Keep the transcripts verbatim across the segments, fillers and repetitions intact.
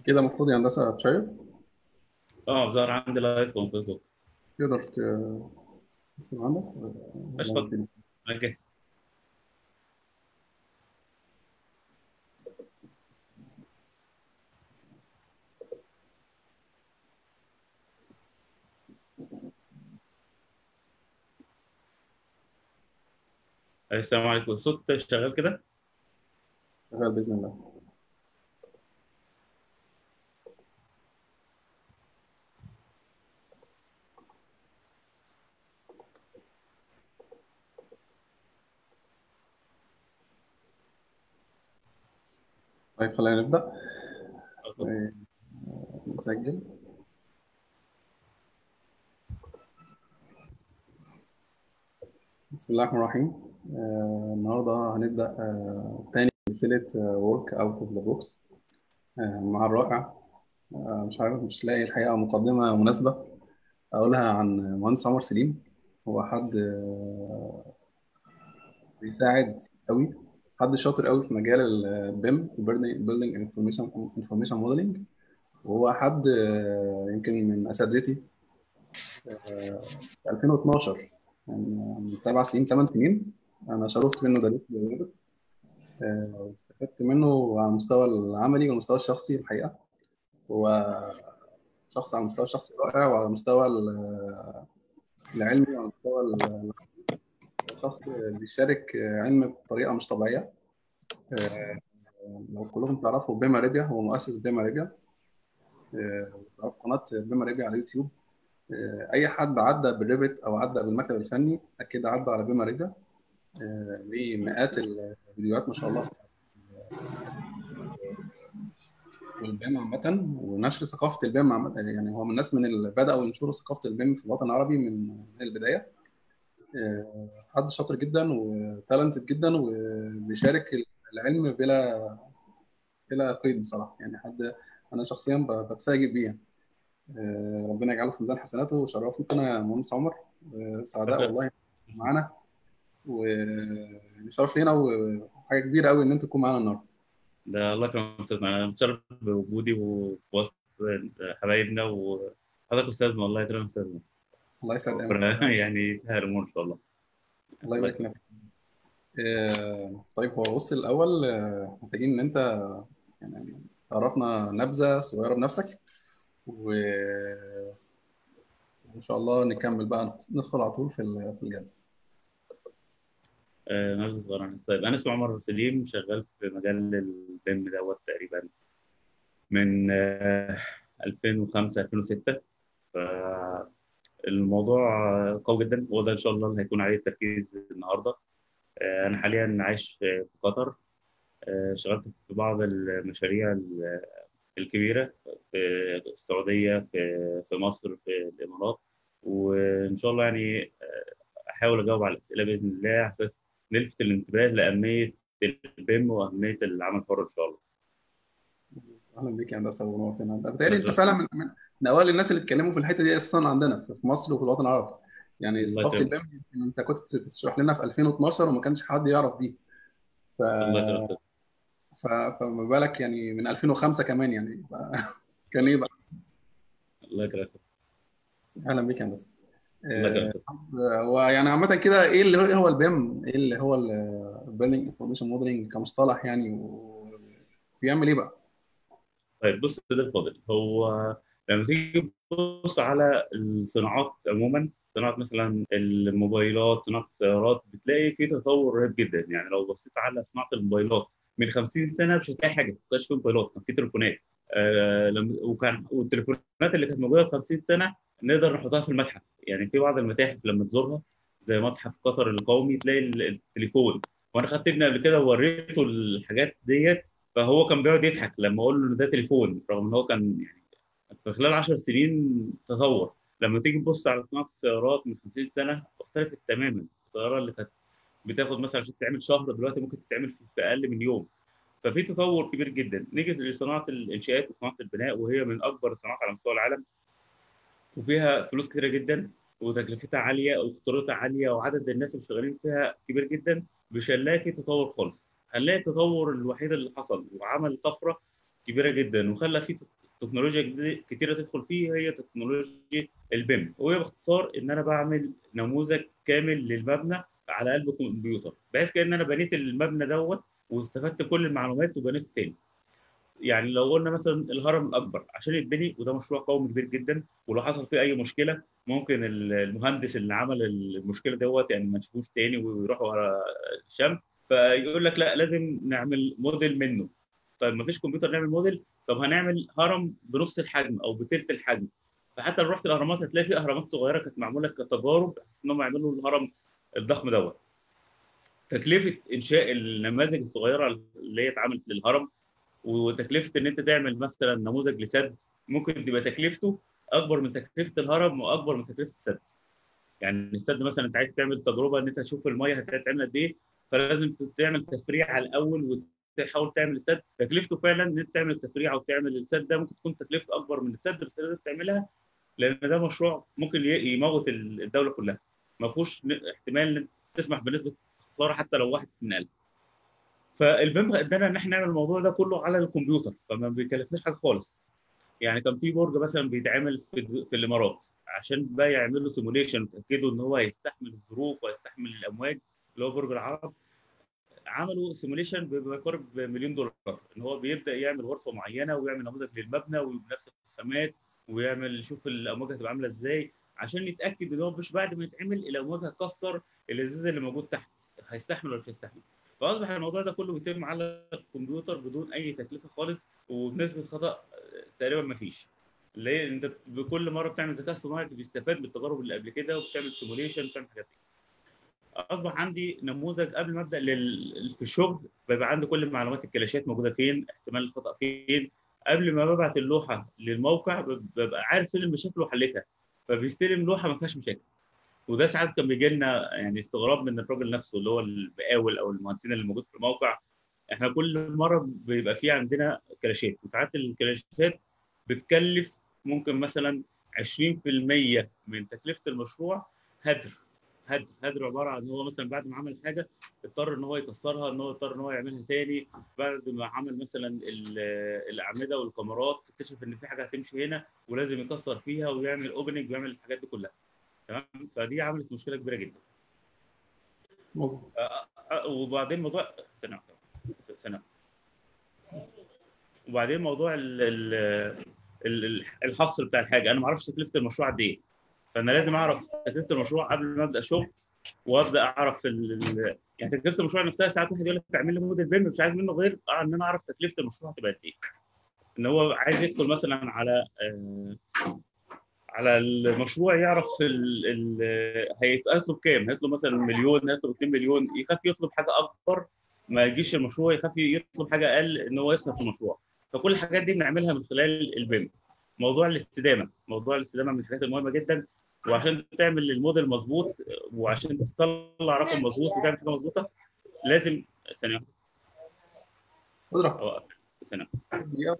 كده المفروض يا هندسة تشير. اه ظهر عندي لايف اون فيسبوك. تقدر ت- تشوف عندك ولا اشفط. نبتدي؟ انا جاهز. السلام عليكم، الصوت شغال كده؟ شغال بإذن الله. طيب خلينا نبدأ. اتفضل. آه، نسجل. بسم الله الرحمن الرحيم. آه، النهاردة هنبدأ آه، تاني سلسلة ورك أوت أوف ذا بوكس مع الرائع. آه، مش عارف، مش لاقي الحقيقة مقدمة مناسبة أقولها عن مهندس عمر سليم. هو حد آه، بيساعد قوي، حد شاطر قوي في مجال البيم، Building Information Information Modeling. وهو حد آه، يمكن من اساتذتي آه، في ألفين واثناشر، يعني من سبع سنين ثمان سنين. انا شرفت منه درست بالريفت، آه، واستفدت منه على المستوى العملي والمستوى الشخصي الحقيقه. هو شخص على المستوى الشخصي رائع، وعلى المستوى ال- العلمي وعلى المستوى ال- هو شخص بيشارك علم بطريقه مش طبيعيه. آه، لو كلكم تعرفوا بيما ريبيا، هو مؤسس بيما ريبيا. آه، تعرفوا قناه بيما ريبيا على اليوتيوب. آه، اي حد عدى بالريفت او عدى بالمكتب الفني اكيد عدى على بيما ريجا. آه، ليه مئات الفيديوهات ما شاء الله في والبيم عامة، ونشر ثقافة البيم عامة. يعني هو من الناس من اللي بدأوا ينشروا ثقافة البيم في الوطن العربي من من البداية. آه، حد شاطر جدا وتالنتد جدا، وبيشارك العلم بلا بلا قيد بصراحة. يعني حد أنا شخصيا ب- بتفاجئ بيه يعني. آه، ربنا يجعله في ميزان حسناته، وشرفتنا يا مهندس عمر. آه، سعداء شكرا. والله معانا، وشرف لينا وحاجه كبيره قوي ان انت تكون معانا النهارده. ده الله يكرمك يا استاذنا، انا متشرف بوجودي وفي وسط حبايبنا، وحضرتك استاذنا، الله يكرمك استاذنا. الله يسعد ايامك. ربنا يعني يسهل الامور ان شاء الله. الله الله يبارك يكرمك. لك. آه، طيب هو بص الاول، آه، محتاجين ان انت يعني تعرفنا نبذه صغيره بنفسك، وان شاء الله نكمل بقى، ندخل على طول في ال- في الجد. آه، نبذة صغيرة عنك. طيب انا اسمي عمر سليم، شغال في مجال البيم دوت تقريبا من آه، ألفين وخمسة ألفين وستة. فالموضوع قوي جدا، وده ان شاء الله اللي هيكون عليه التركيز النهارده. آه، انا حاليا عايش في في قطر. آه، اشتغلت في بعض المشاريع ال- الكبيرة في السعودية، في في مصر، في الإمارات. وإن شاء الله يعني آه، أحاول أجاوب على الأسئلة بإذن الله، على أساس نلفت الانتباه لأهمية البيم وأهمية العمل الحر إن شاء الله. اهلا بيك يا هندسه ونورتنا. انت بتهيألي الله انت يكرمك. فعلا من, من من اوائل الناس اللي اتكلموا في الحته دي اساسا عندنا في في مصر وفي الوطن العربي. يعني الله ثقافه يكرمك. البيم انت كنت بتشرح لنا في ألفين واثناشر وما كانش حد يعرف بيه. ف الله يكرمك. ف- فما بالك يعني من ألفين وخمسة كمان يعني بقى- كان ايه بقى. الله يكرمك. اهلا بيك يا هندسه. الله آه، يكرمك. طب، آه، هو يعني عامه كده ايه اللي هو إيه هو البيم، ايه اللي هو البيلدينج انفورميشن موديلنج كمصطلح يعني، وبيعمل ايه بقى؟ طيب بص يا سيدي الفاضل، هو لما تيجي تبص على الصناعات عموما، صناعة مثلا الموبايلات، صناعة السيارات، بتلاقي في تطور رهيب جدا. يعني لو بصيت على صناعة الموبايلات من خمسين سنة مش هتلاقي حاجة، ما كانش في موبايلات، كان في تليفونات. آه لما وكان والتليفونات اللي كانت موجودة في خمسين سنة نقدر نحطها في المتحف. يعني في بعض المتاحف لما تزورها زي متحف قطر القومي تلاقي التليفون. وانا خدت ابني قبل كده ووريته الحاجات ديت، فهو كان بيقعد يضحك لما اقول له ان ده تليفون، رغم ان هو كان يعني في خلال عشر سنين تطور. لما تيجي تبص على صناعه السيارات من خمسين سنه اختلفت تماما. السياره اللي كانت بتاخد مثلا عشان تعمل شهر دلوقتي ممكن تتعمل في في اقل من يوم. ففي تطور كبير جدا. نيجي لصناعه الانشاءات وصناعه البناء، وهي من اكبر الصناعات على مستوى العالم، وفيها فلوس كتيره جدا، وتكلفتها عاليه وخطورتها عاليه، وعدد الناس اللي شغالين فيها كبير جدا. مش هنلاقي في تطور خالص. هنلاقي التطور الوحيد اللي حصل وعمل طفره كبيره جدا، وخلى في تكنولوجيا جديدة- كتيره تدخل فيه، هي تكنولوجيا البيم. وهي باختصار ان انا بعمل نموذج كامل للمبنى على قلب كمبيوتر، بحيث كان انا بنيت المبنى دوت واستفدت كل المعلومات وبنيته تاني. يعني لو قلنا مثلا الهرم الاكبر عشان يتبني، وده مشروع قومي كبير جدا، ولو حصل فيه اي مشكله ممكن ال- المهندس اللي عمل المشكله دوت يعني ما نشوفوش تاني ويروح ورا الشمس، فيقول لك لا لازم نعمل موديل منه. طيب ما فيش كمبيوتر نعمل موديل، طب هنعمل هرم بنص الحجم او بثلث الحجم. فحتى لو رحت الاهرامات هتلاقي في اهرامات صغيره كانت معموله كتجارب بحيث انهم يعملوا الهرم الضخم دوت. تكلفه انشاء النماذج الصغيره اللي هي اتعملت للهرم، وتكلفه ان انت تعمل مثلا نموذج لسد، ممكن تبقى تكلفته اكبر من تكلفه الهرم واكبر من تكلفه السد. يعني السد مثلا انت عايز تعمل تجربه ان انت تشوف الميه هتتعمل قد ايه، فلازم تعمل تفريع على الاول وتحاول تعمل السد. تكلفته فعلا ان انت تعمل التفريع او تعمل السد ده ممكن تكون تكلفته اكبر من السد، بس لازم تعملها لان ده مشروع ممكن ي- يموت الدوله كلها. ما فيهوش احتمال ان تسمح بنسبه خساره حتى لو واحد من ألف. فالبيم ادانا ان احنا نعمل الموضوع ده كله على الكمبيوتر، فما بيكلفناش حاجه خالص. يعني كان في برج مثلا بيتعمل في, في الامارات، عشان بقى يعملوا سيموليشن وتاكدوا ان هو هيستحمل الظروف وهيستحمل الامواج، اللي هو برج العرب. عملوا سيموليشن بما يقارب مليون دولار، ان هو بيبدا يعمل غرفه معينه ويعمل نموذج للمبنى وبنفس الخامات، ويعمل يشوف الامواج هتبقى عامله ازاي، عشان يتاكد ان هو مش بعد ما يتعمل الامواج هتكسر الازاز اللي موجود تحت، هيستحمل ولا مش هيستحمل. فاصبح الموضوع ده كله بيتم على الكمبيوتر بدون اي تكلفه خالص، وبنسبه خطا تقريبا ما فيش. ليه؟ انت بكل مره بتعمل ذكاء صناعي بيستفاد من التجارب اللي قبل كده، وبتعمل سيموليشن وبتعمل حاجات دي. اصبح عندي نموذج قبل ما ابدا لل... في الشغل، بيبقى عندي كل معلومات الكلاشات موجوده فين، احتمال الخطا فين. قبل ما ببعت اللوحه للموقع ببقى عارف فين المشاكل وحلتها، فبيستلم لوحه ما فيهاش مشاكل. وده ساعات كان بيجي لنا يعني استغراب من الراجل نفسه اللي هو المقاول او المهندسين اللي موجود في الموقع. احنا كل مره بيبقى في عندنا كلاشات، وساعات الكلاشات بتكلف ممكن مثلا عشرين في المية من تكلفه المشروع هدر. هدر هدر عباره عن ان هو مثلا بعد ما عمل حاجه اضطر ان هو يكسرها، ان هو اضطر ان هو يعملها تاني. بعد ما عمل مثلا ال- الاعمده والكاميرات اكتشف ان في حاجه هتمشي هنا ولازم يكسر فيها ويعمل اوبننج ويعمل الحاجات دي كلها. تمام. فدي عملت مشكله كبيره جدا. مظبوط. آه، آه، وبعدين موضوع سنه سنه وبعدين موضوع ال- ال- ال- الحصر بتاع الحاجه، انا ما اعرفش تكلفه المشروع قد ايه. فانا لازم اعرف تكلفه المشروع قبل ما ابدا شغل، وابدا اعرف ال... ال- يعني تكلفه المشروع نفسها. ساعات واحد يقول لك اعمل لي موديل بيم، مش عايز منه غير آه ان انا اعرف تكلفه المشروع هتبقى قد ايه. ان هو عايز يدخل مثلا على آه على المشروع، يعرف ال... ال... هيطلب كام، هيطلب مثلا مليون، هيطلب اتنين مليون، يخاف يطلب حاجه اكبر ما يجيش المشروع، يخاف يطلب حاجه اقل ان هو يخسر في المشروع. فكل الحاجات دي بنعملها من خلال البيم. موضوع الاستدامه موضوع الاستدامه من الحاجات المهمه جدا. وعشان تعمل الموديل مظبوط، وعشان تطلع رقم مظبوط وتعمل حاجه مظبوطه، لازم ثانيه اضرب. واحده. ثانيه دقيقة.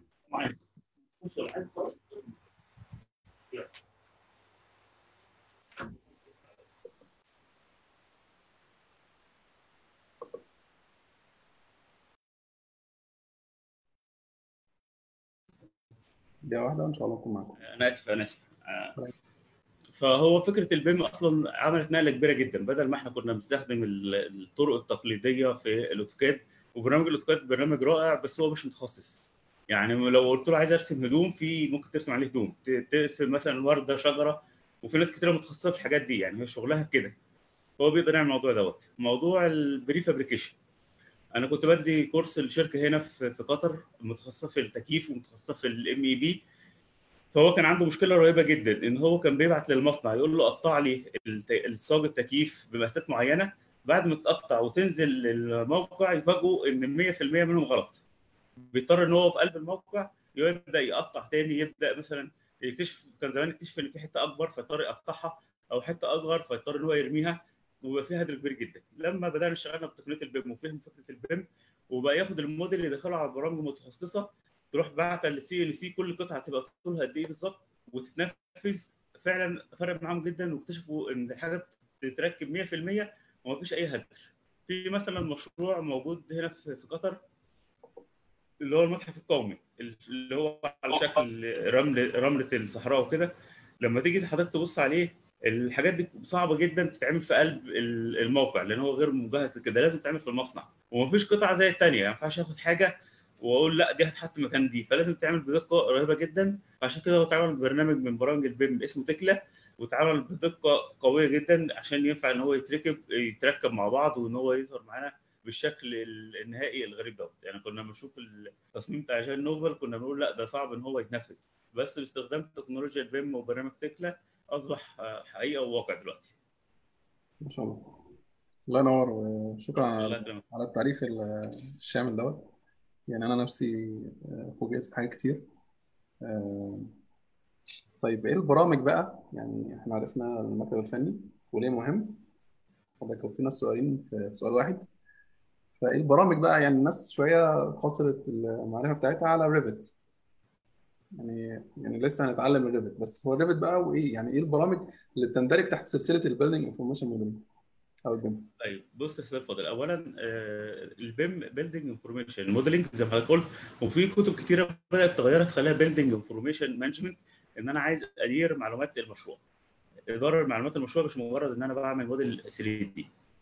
دقيقة واحدة إن شاء الله أكون معاكم. انا اسف انا اسف فهو فكره البيم اصلا عملت نقله كبيره جدا. بدل ما احنا كنا بنستخدم ال- الطرق التقليديه في الاوتوكاد، وبرنامج الاوتوكاد برنامج رائع بس هو مش متخصص. يعني لو قلت له عايز ارسم هدوم، في ممكن ترسم عليه هدوم، ت- ترسم مثلا ورده، شجره، وفي ناس كتير متخصصه في الحاجات دي، يعني هي شغلها كده. هو بيقدر يعمل الموضوع دوت. موضوع البري فابريكيشن، انا كنت بدي كورس لشركه هنا في في قطر متخصصه في التكييف ومتخصصه في الام اي بي. فهو كان عنده مشكله رهيبه جدا، ان هو كان بيبعت للمصنع يقول له قطع لي الت- الصاج التكييف بمقاسات معينه. بعد ما تقطع وتنزل الموقع يفاجئوا ان مية في المية منهم غلط. بيضطر ان هو في قلب الموقع يبدا يقطع تاني، يبدا مثلا يكتشف، كان زمان يكتشف ان في حته اكبر فيضطر يقطعها، او حته اصغر فيضطر ان هو يرميها، وبقى فيها هدر كبير جدا. لما بدانا اشتغلنا بتقنيه البيم وفهم فكره البيم، وبقى ياخد الموديل يدخله على برامج متخصصه، تروح باعته للسي ان سي كل قطعه تبقى طولها قد ايه بالظبط وتتنفذ. فعلا فرق معاهم جدا، واكتشفوا ان الحاجه تتركب مية في المية ومفيش اي هدر. في مثلا مشروع موجود هنا في في قطر، اللي هو المتحف القومي اللي هو على شكل رمل رمله الصحراء وكده. لما تيجي حضرتك تبص عليه، الحاجات دي صعبه جدا تتعمل في قلب الموقع، لان هو غير مجهز كده، لازم تتعمل في المصنع، ومفيش قطعه زي الثانيه. ما ينفعش اخد حاجه واقول لا دي هتحط مكان دي، فلازم تعمل بدقه رهيبه جدا. عشان كده هو اتعمل برنامج من برامج البيم اسمه تكلا، واتعمل بدقه قويه جدا عشان ينفع ان هو يتركب يتركب مع بعض، وان هو يظهر معانا بالشكل النهائي الغريب دوت. يعني كنا بنشوف التصميم بتاع جان نوفل كنا بنقول لا ده صعب ان هو يتنفذ، بس باستخدام تكنولوجيا البيم وبرنامج تكلا اصبح حقيقه وواقع دلوقتي. ما شاء الله. الله ينور، وشكرا على الله يكرمك. على التعريف الشامل دوت. يعني انا نفسي آه، فوجئت بحاجات كتير. آه، طيب ايه البرامج بقى؟ يعني احنا عرفنا المكتب الفني وليه مهم، حضرتك قلت لنا السؤالين في سؤال واحد. فايه البرامج بقى؟ يعني الناس شويه قصرت المعرفه بتاعتها على ريفت. يعني يعني لسه هنتعلم الريفت، بس هو الريفت بقى وايه؟ يعني ايه البرامج اللي بتندرج تحت سلسله البيلدينج انفورميشن موديل او البيم؟ طيب بص يا استاذ فاضل، اولا آه، البيم بيلدينج انفورميشن موديلنج زي ما حضرتك قلت، وفي كتب كتيره بدات تغيرها تخليها بيلدينج انفورميشن مانجمنت، ان انا عايز ادير معلومات المشروع. اداره معلومات المشروع مش مجرد ان انا بعمل موديل ثري دي.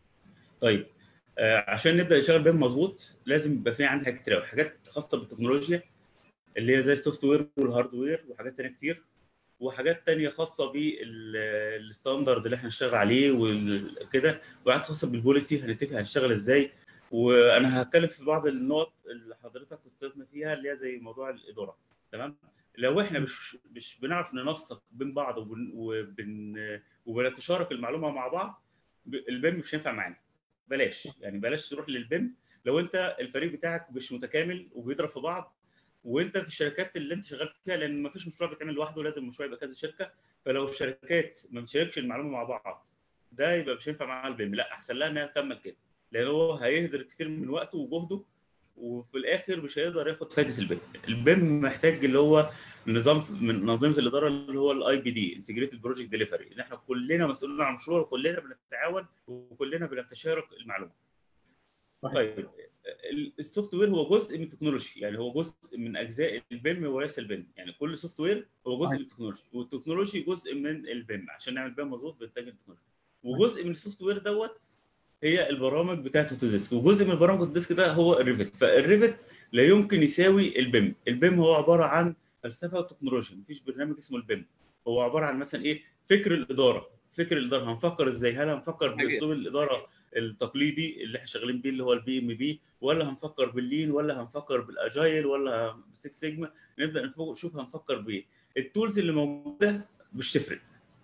طيب آه، عشان نبدا نشتغل بيم مظبوط لازم يبقى في عندي حاجات كتير، حاجات خاصه بالتكنولوجيا اللي هي زي السوفت وير والهاردوير وحاجات ثانيه كتير، وحاجات تانية خاصة بالستاندرد اللي احنا هنشتغل عليه وكده، وحاجات خاصة بالبوليسي هنتفق هنشتغل ازاي. وانا هتكلم في بعض النقط اللي حضرتك استاذنا فيها اللي هي زي موضوع الاداره. تمام. لو احنا مش مش بنعرف ننسق بين بعض وبن وبن وبنتشارك المعلومه مع بعض، البيم مش هينفع معانا. بلاش يعني بلاش تروح للبيم لو انت الفريق بتاعك مش متكامل وبيضرب في بعض، وانت في الشركات اللي انت شغال فيها، لان ما فيش مشروع بيتعمل لوحده، لازم المشروع يبقى كذا شركه. فلو الشركات ما بتشاركش المعلومه مع بعض، ده يبقى مش هينفع معاها البيم. لا احسن لها انها تكمل كده، لان هو هيهدر كتير من وقته وجهده، وفي الاخر مش هيقدر ياخد فائده البيم. البيم محتاج اللي هو نظام من انظمه الاداره اللي هو الاي بي دي، انتجريتد بروجكت ديليفري، ان احنا كلنا مسؤولين عن المشروع وكلنا بنتعاون وكلنا بنتشارك المعلومه. صحيح. طيب السوفت وير هو جزء من التكنولوجي، يعني هو جزء من اجزاء البيم وليس البيم. يعني كل سوفت وير هو جزء صحيح. من التكنولوجي، والتكنولوجي جزء من البيم. عشان نعمل بيم مظبوط بنحتاج التكنولوجي، صحيح. وجزء من السوفت وير دوت هي البرامج بتاعت الديسك، وجزء من برامج الديسك ده هو الريفت. فالريفت لا يمكن يساوي البيم. البيم هو عباره عن فلسفه وتكنولوجيا، مفيش برنامج اسمه البيم. هو عباره عن مثلا ايه؟ فكر الاداره. فكر الاداره هنفكر ازاي؟ هل هنفكر حاجه. باسلوب الاداره التقليدي اللي احنا شغالين بيه اللي هو البي ام بي، ولا هنفكر باللين، ولا هنفكر بالاجايل، ولا بسكس سيجما؟ نبدا نشوف هنفكر بايه. التولز اللي موجوده مش تفرق.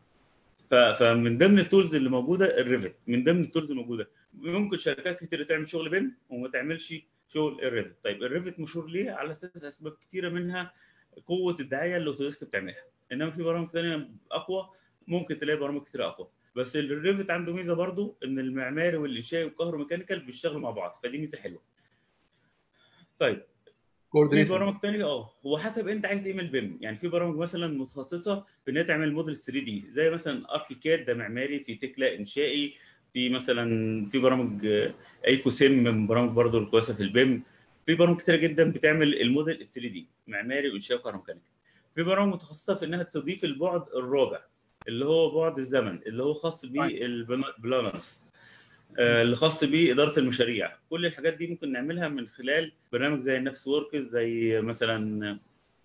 فمن ضمن التولز اللي موجوده الريفت، من ضمن التولز الموجوده. ممكن شركات كتير تعمل شغل بيم وما تعملش شغل الريفت. طيب الريفت مشهور ليه؟ على اساس اسباب كتيره، منها قوه الدعايه اللي اوتوديسك بتعملها. انما في برامج ثانيه اقوى، ممكن تلاقي برامج كتير اقوى. بس الريفت عنده ميزه برضو، ان المعماري والانشائي والكهروميكانيكال بيشتغلوا مع بعض، فدي ميزه حلوه. طيب في كوردينيشن. برامج تانية اه هو حسب انت عايز ايه من البيم. يعني في برامج مثلا متخصصه في انها تعمل موديل ثري دي، زي مثلا اركيكاد ده معماري، في تكلا انشائي، في مثلا في برامج ايكو سيم من برامج برضو الكويسه في البيم. في برامج كتيره جدا بتعمل الموديل ثري دي، معماري وانشائي وكهروميكانيكا. في برامج متخصصه في انها تضيف البعد الرابع اللي هو بعد الزمن، اللي هو خاص بالبلانرز، اللي خاص بإدارة المشاريع. كل الحاجات دي ممكن نعملها من خلال برنامج زي النفس وركس، زي مثلا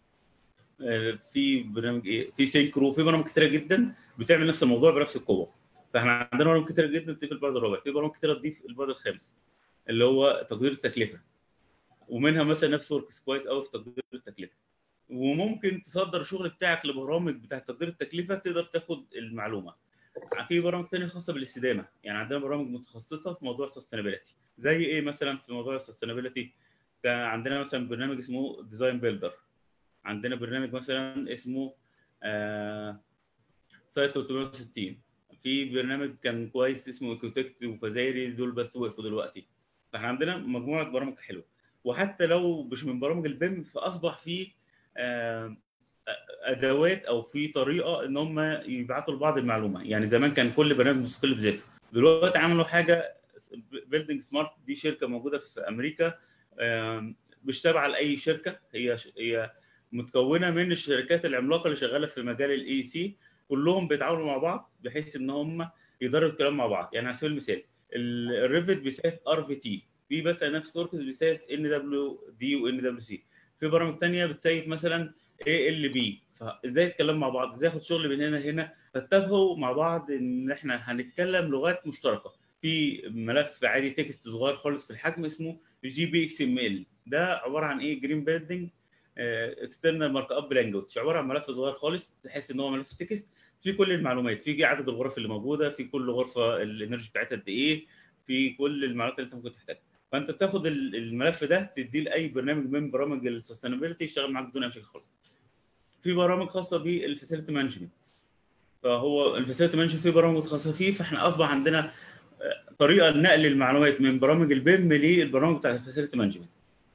في برنامج ايه في سينكرو. في برامج كتيره جدا بتعمل نفس الموضوع بنفس القوه. فاحنا عندنا برامج كتيره جدا تضيف البعد الرابع، في برامج كتيره تضيف البعد الخامس اللي هو تقدير التكلفه، ومنها مثلا نفس وركس كويس قوي في تقدير التكلفه. وممكن تصدر الشغل بتاعك لبرامج بتاعه تقدير التكلفه تقدر تاخد المعلومه. في برامج ثانيه خاصه بالاستدامه، يعني عندنا برامج متخصصه في موضوع السستينابيلتي. زي ايه مثلا في موضوع السستينابيلتي؟ كان عندنا مثلا برنامج اسمه ديزاين بيلدر، عندنا برنامج مثلا اسمه آه سايت ثلاثمية وستين، في برنامج كان كويس اسمه ايكوتكت وفازيري، دول بس وقفوا دلوقتي. فاحنا عندنا مجموعه برامج حلوه. وحتى لو مش من برامج البيم، فاصبح في آه ادوات او في طريقه ان هم يبعتوا لبعض المعلومه. يعني زمان كان كل برنامج مستقل بذاته، دلوقتي عملوا حاجه بيلدينج سمارت، دي شركه موجوده في امريكا، مش تابعه لاي شركه، هي هي متكونه من الشركات العملاقه اللي شغاله في مجال الاي سي، كلهم بيتعاونوا مع بعض بحيث ان هم يقدروا الكلام مع بعض. يعني على سبيل المثال الريفت بيساعد ار في تي، في بس نفس وركس بيساعد ان دبليو دي وان دبليو سي، في برامج ثانيه بتساعد مثلا اي ال بي. فازاي الكلام مع بعض، ازاي اخد شغل من هنا لهنا، فاتفقوا مع بعض ان احنا هنتكلم لغات مشتركه. في ملف عادي تكست صغير خالص في الحجم اسمه جي بي اكس ام ال، ده عباره عن ايه؟ جرين بيلدينج اكسترنال مارك اب لانجوج، عباره عن ملف صغير خالص تحس ان هو ملف تكست في كل المعلومات، في عدد الغرف اللي موجوده، في كل غرفه الانرجي بتاعتها قد ايه، في كل المعلومات اللي انت ممكن تحتاجها. فانت تاخد الملف ده تديه لاي برنامج من برامج السستينابيلتي يشتغل معاك بدون اي مشاكل خالص. في برامج خاصه بالفاسيلتي مانجمنت، فهو الفاسيلتي مانجمنت في برامج متخصصه فيه، فاحنا اصبح عندنا طريقه لنقل المعلومات من برامج البيم للبرامج بتاعت الفاسيلتي مانجمنت.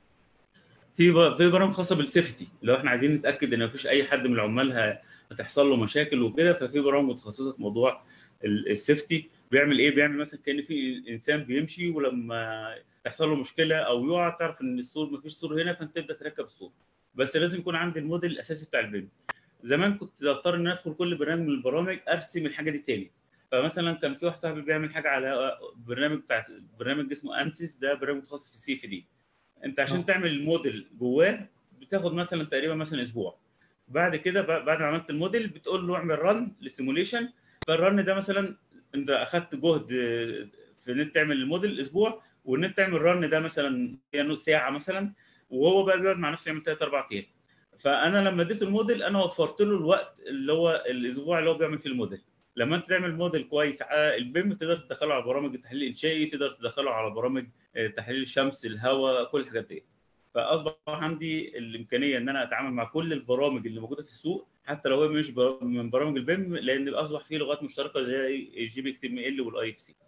في في برامج خاصه بالسيفتي، لو احنا عايزين نتاكد ان مفيش اي حد من العمال هتحصل له مشاكل وكده، ففي برامج متخصصه في موضوع السيفتي. بيعمل ايه؟ بيعمل مثلا كان في انسان بيمشي ولما تحصل له مشكله او يقع، تعرف ان السور مفيش سور هنا، فانت تبدا تركب السور. بس لازم يكون عندي الموديل الاساسي بتاع البيم. زمان كنت اضطر ان ادخل كل برنامج من البرامج ارسم الحاجه دي تاني. فمثلا كان في واحد صاحبي بيعمل حاجه على برنامج بتاع برنامج اسمه انسيس، ده برنامج متخصص في السي في دي. انت عشان اه تعمل الموديل جواه بتاخد مثلا تقريبا مثلا اسبوع. بعد كده بعد ما عملت الموديل بتقول له اعمل رن للسيموليشن، فالرن ده مثلا انت اخذت جهد في ان انت تعمل الموديل اسبوع، وان انت تعمل رن ده مثلا هي نص ساعه مثلا، وهو بقى بيقعد مع نفسه يعمل ثلاث اربع ايام. فانا لما اديت الموديل انا وفرت له الوقت اللي هو الاسبوع اللي هو بيعمل فيه الموديل. لما انت تعمل موديل كويس على البيم تقدر تدخله على برامج التحليل الانشائي، تقدر تدخله على برامج تحليل الشمس الهواء كل الحاجات دي. فاصبح عندي الامكانيه ان انا اتعامل مع كل البرامج اللي موجوده في السوق، حتى لو هي مش من برامج البيم، لان اصبح في لغات مشتركه زي الجي بي اكس ام ال والاي اف سي.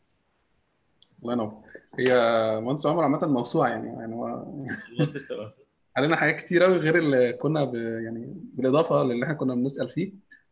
الله ينور. هي مهندس عمر عامه موسوعه يعني يعني هو الله تسلم. علينا حاجات كتير قوي غير اللي كنا ب... يعني بالاضافه للي احنا كنا بنسال فيه.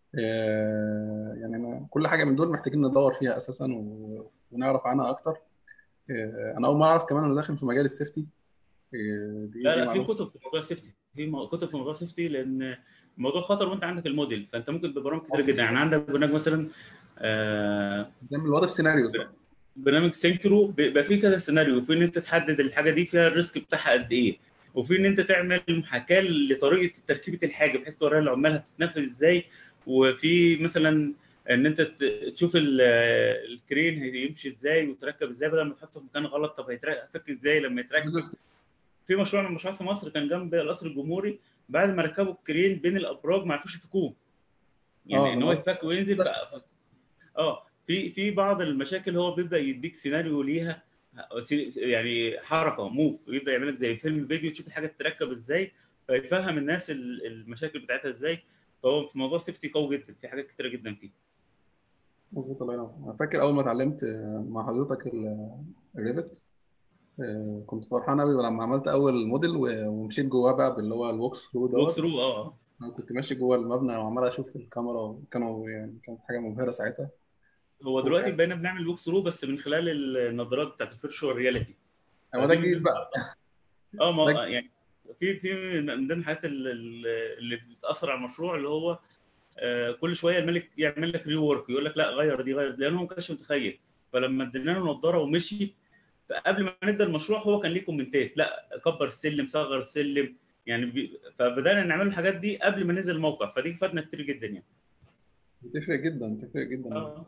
آه، يعني أنا كل حاجه من دول محتاجين ندور فيها اساسا و... ونعرف عنها اكتر. آه، انا اول مره اعرف كمان انه داخل في مجال السيفتي. آه، دي لا دي لا، في معلومه. كتب في موضوع السيفتي، في مو- كتب في موضوع السيفتي، لان الموضوع خطر وانت عندك الموديل، فانت ممكن ببرامج كتير حصل. جدا. يعني عندك برنامج مثلا آه، بنعمل الوضع في سيناريوز بقى. برنامج سينكرو بيبقى فيه كذا سيناريو، وفي ان انت تحدد الحاجه دي فيها الريسك بتاعها قد ايه، وفي ان انت تعمل محاكاه لطريقه تركيبه الحاجه بحيث توريها للعمال هتتنفذ ازاي، وفي مثلا ان انت ت- تشوف ال- الكرين هيمشي ازاي وتركب ازاي بدل ما تحطه في مكان غلط، طب هيتفك ازاي لما يتركب. في مشروع من المشروعات في مصر كان جنب القصر الجمهوري، بعد ما ركبوا الكرين بين الابراج ما عرفوش يفكوه، يعني اه ان من هو أول- يتفك وينزل. ف... اه في في بعض المشاكل هو بيبدا يديك سيناريو ليها، سي- يعني حركه موف، يبدا يعمل لك زي فيلم فيديو تشوف الحاجه تتركب ازاي، فيفهم الناس ال- المشاكل بتاعتها ازاي. فهو في موضوع سيفتي قوي جدا، في حاجات كتيره جدا فيه. مظبوط. الله ينور. انا فاكر اول ما اتعلمت آه، مع حضرتك ال- الريفت. آه، كنت فرحان قوي لما عملت اول موديل و- ومشيت جواه بقى باللي هو الووك ثرو الوك دوت. ثرو اه. انا كنت ماشي جوه المبنى وعمال اشوف الكاميرا، وكانوا يعني كانت حاجه مبهره ساعتها. هو دلوقتي وكان بقينا بنعمل الوك ثرو بس من خلال النظارات بتاعت الفيرتشوال رياليتي. هو ده فدي من الجديد ضمن بقى. اه ده ما يعني في في من ضمن الحاجات ال- ال- اللي بتاثر على المشروع، اللي هو آه، كل شويه الملك يعمل لك ري ورك، يقول لك لا غير دي غير دي، لانه هو ما كانش متخيل. فلما ادينا له نظاره ومشي، فقبل ما نبدا المشروع هو كان ليه كومنتات، لا كبر السلم صغر السلم، يعني بي... فبدانا نعمل الحاجات دي قبل ما ننزل الموقع، فدي فادنا كتير جدا يعني. بتفرق جدا، بتفرق جدا. اه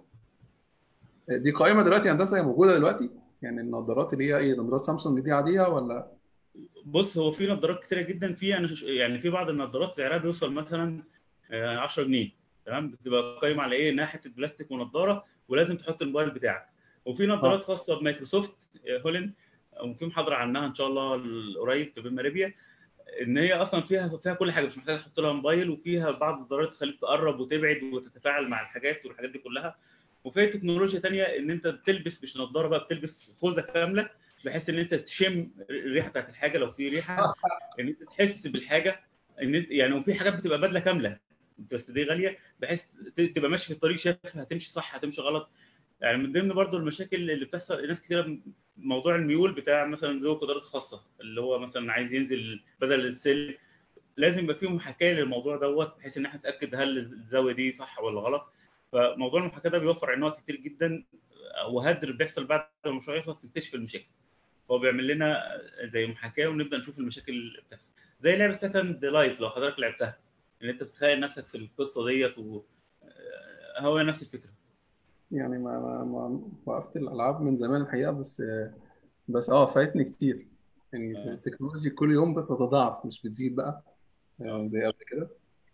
دي قائمه دلوقتي هندسه، هي موجوده دلوقتي؟ يعني النظارات اللي هي ايه، نظارات سامسونج دي عاديه ولا؟ بص، هو في نظارات كتيره جدا، في انا ش- يعني في بعض النظارات سعرها بيوصل مثلا آه، عشرة جنيه، تمام، بتبقى قايمه على ايه؟ انها حته بلاستيك ونضاره، ولازم تحط الموبايل بتاعك. وفي اه نظارات خاصه بمايكروسوفت آه، هولند، وفي محاضره عنها ان شاء الله قريب في بيم اريبيا، ان هي اصلا فيها فيها كل حاجه، مش محتاج تحط لها موبايل، وفيها بعض الضرائب تخليك تقرب وتبعد وتتفاعل مع الحاجات والحاجات دي كلها. وفي تكنولوجيا تانية ان انت بتلبس مش نظاره بقى، بتلبس خوذه كامله بحيث ان انت تشم الريحه بتاعت الحاجه لو في ريحه، ان انت تحس بالحاجه، ان انت يعني. وفي حاجات بتبقى بدله كامله بس دي غاليه، بحيث ت- تبقى ماشي في الطريق شايف هتمشي صح هتمشي غلط. يعني من ضمن برضو المشاكل اللي بتحصل، ناس كتيره موضوع الميول بتاع مثلا ذوي قدرات خاصه، اللي هو مثلا عايز ينزل بدل السلم، لازم يبقى فيه محاكاه للموضوع دوت، بحيث ان احنا نتاكد هل الزاويه دي صح ولا غلط. فموضوع المحاكاه ده بيوفر علينا وقت كتير جدا، وهدر بيحصل بعد ما المشروع يخلص تكتشف المشاكل. هو بيعمل لنا زي محاكاه ونبدا نشوف المشاكل اللي بتحصل، زي لعبه سكند لايف لو حضرتك لعبتها، ان انت بتتخيل نفسك في القصه ديت، و هو نفس الفكره. يعني ما ما ما وقفت الالعاب من زمان الحقيقه، بس بس اه فايتني كتير. يعني اه التكنولوجيا كل يوم بتتضاعف مش بتزيد بقى آه، اه زي قبل كده.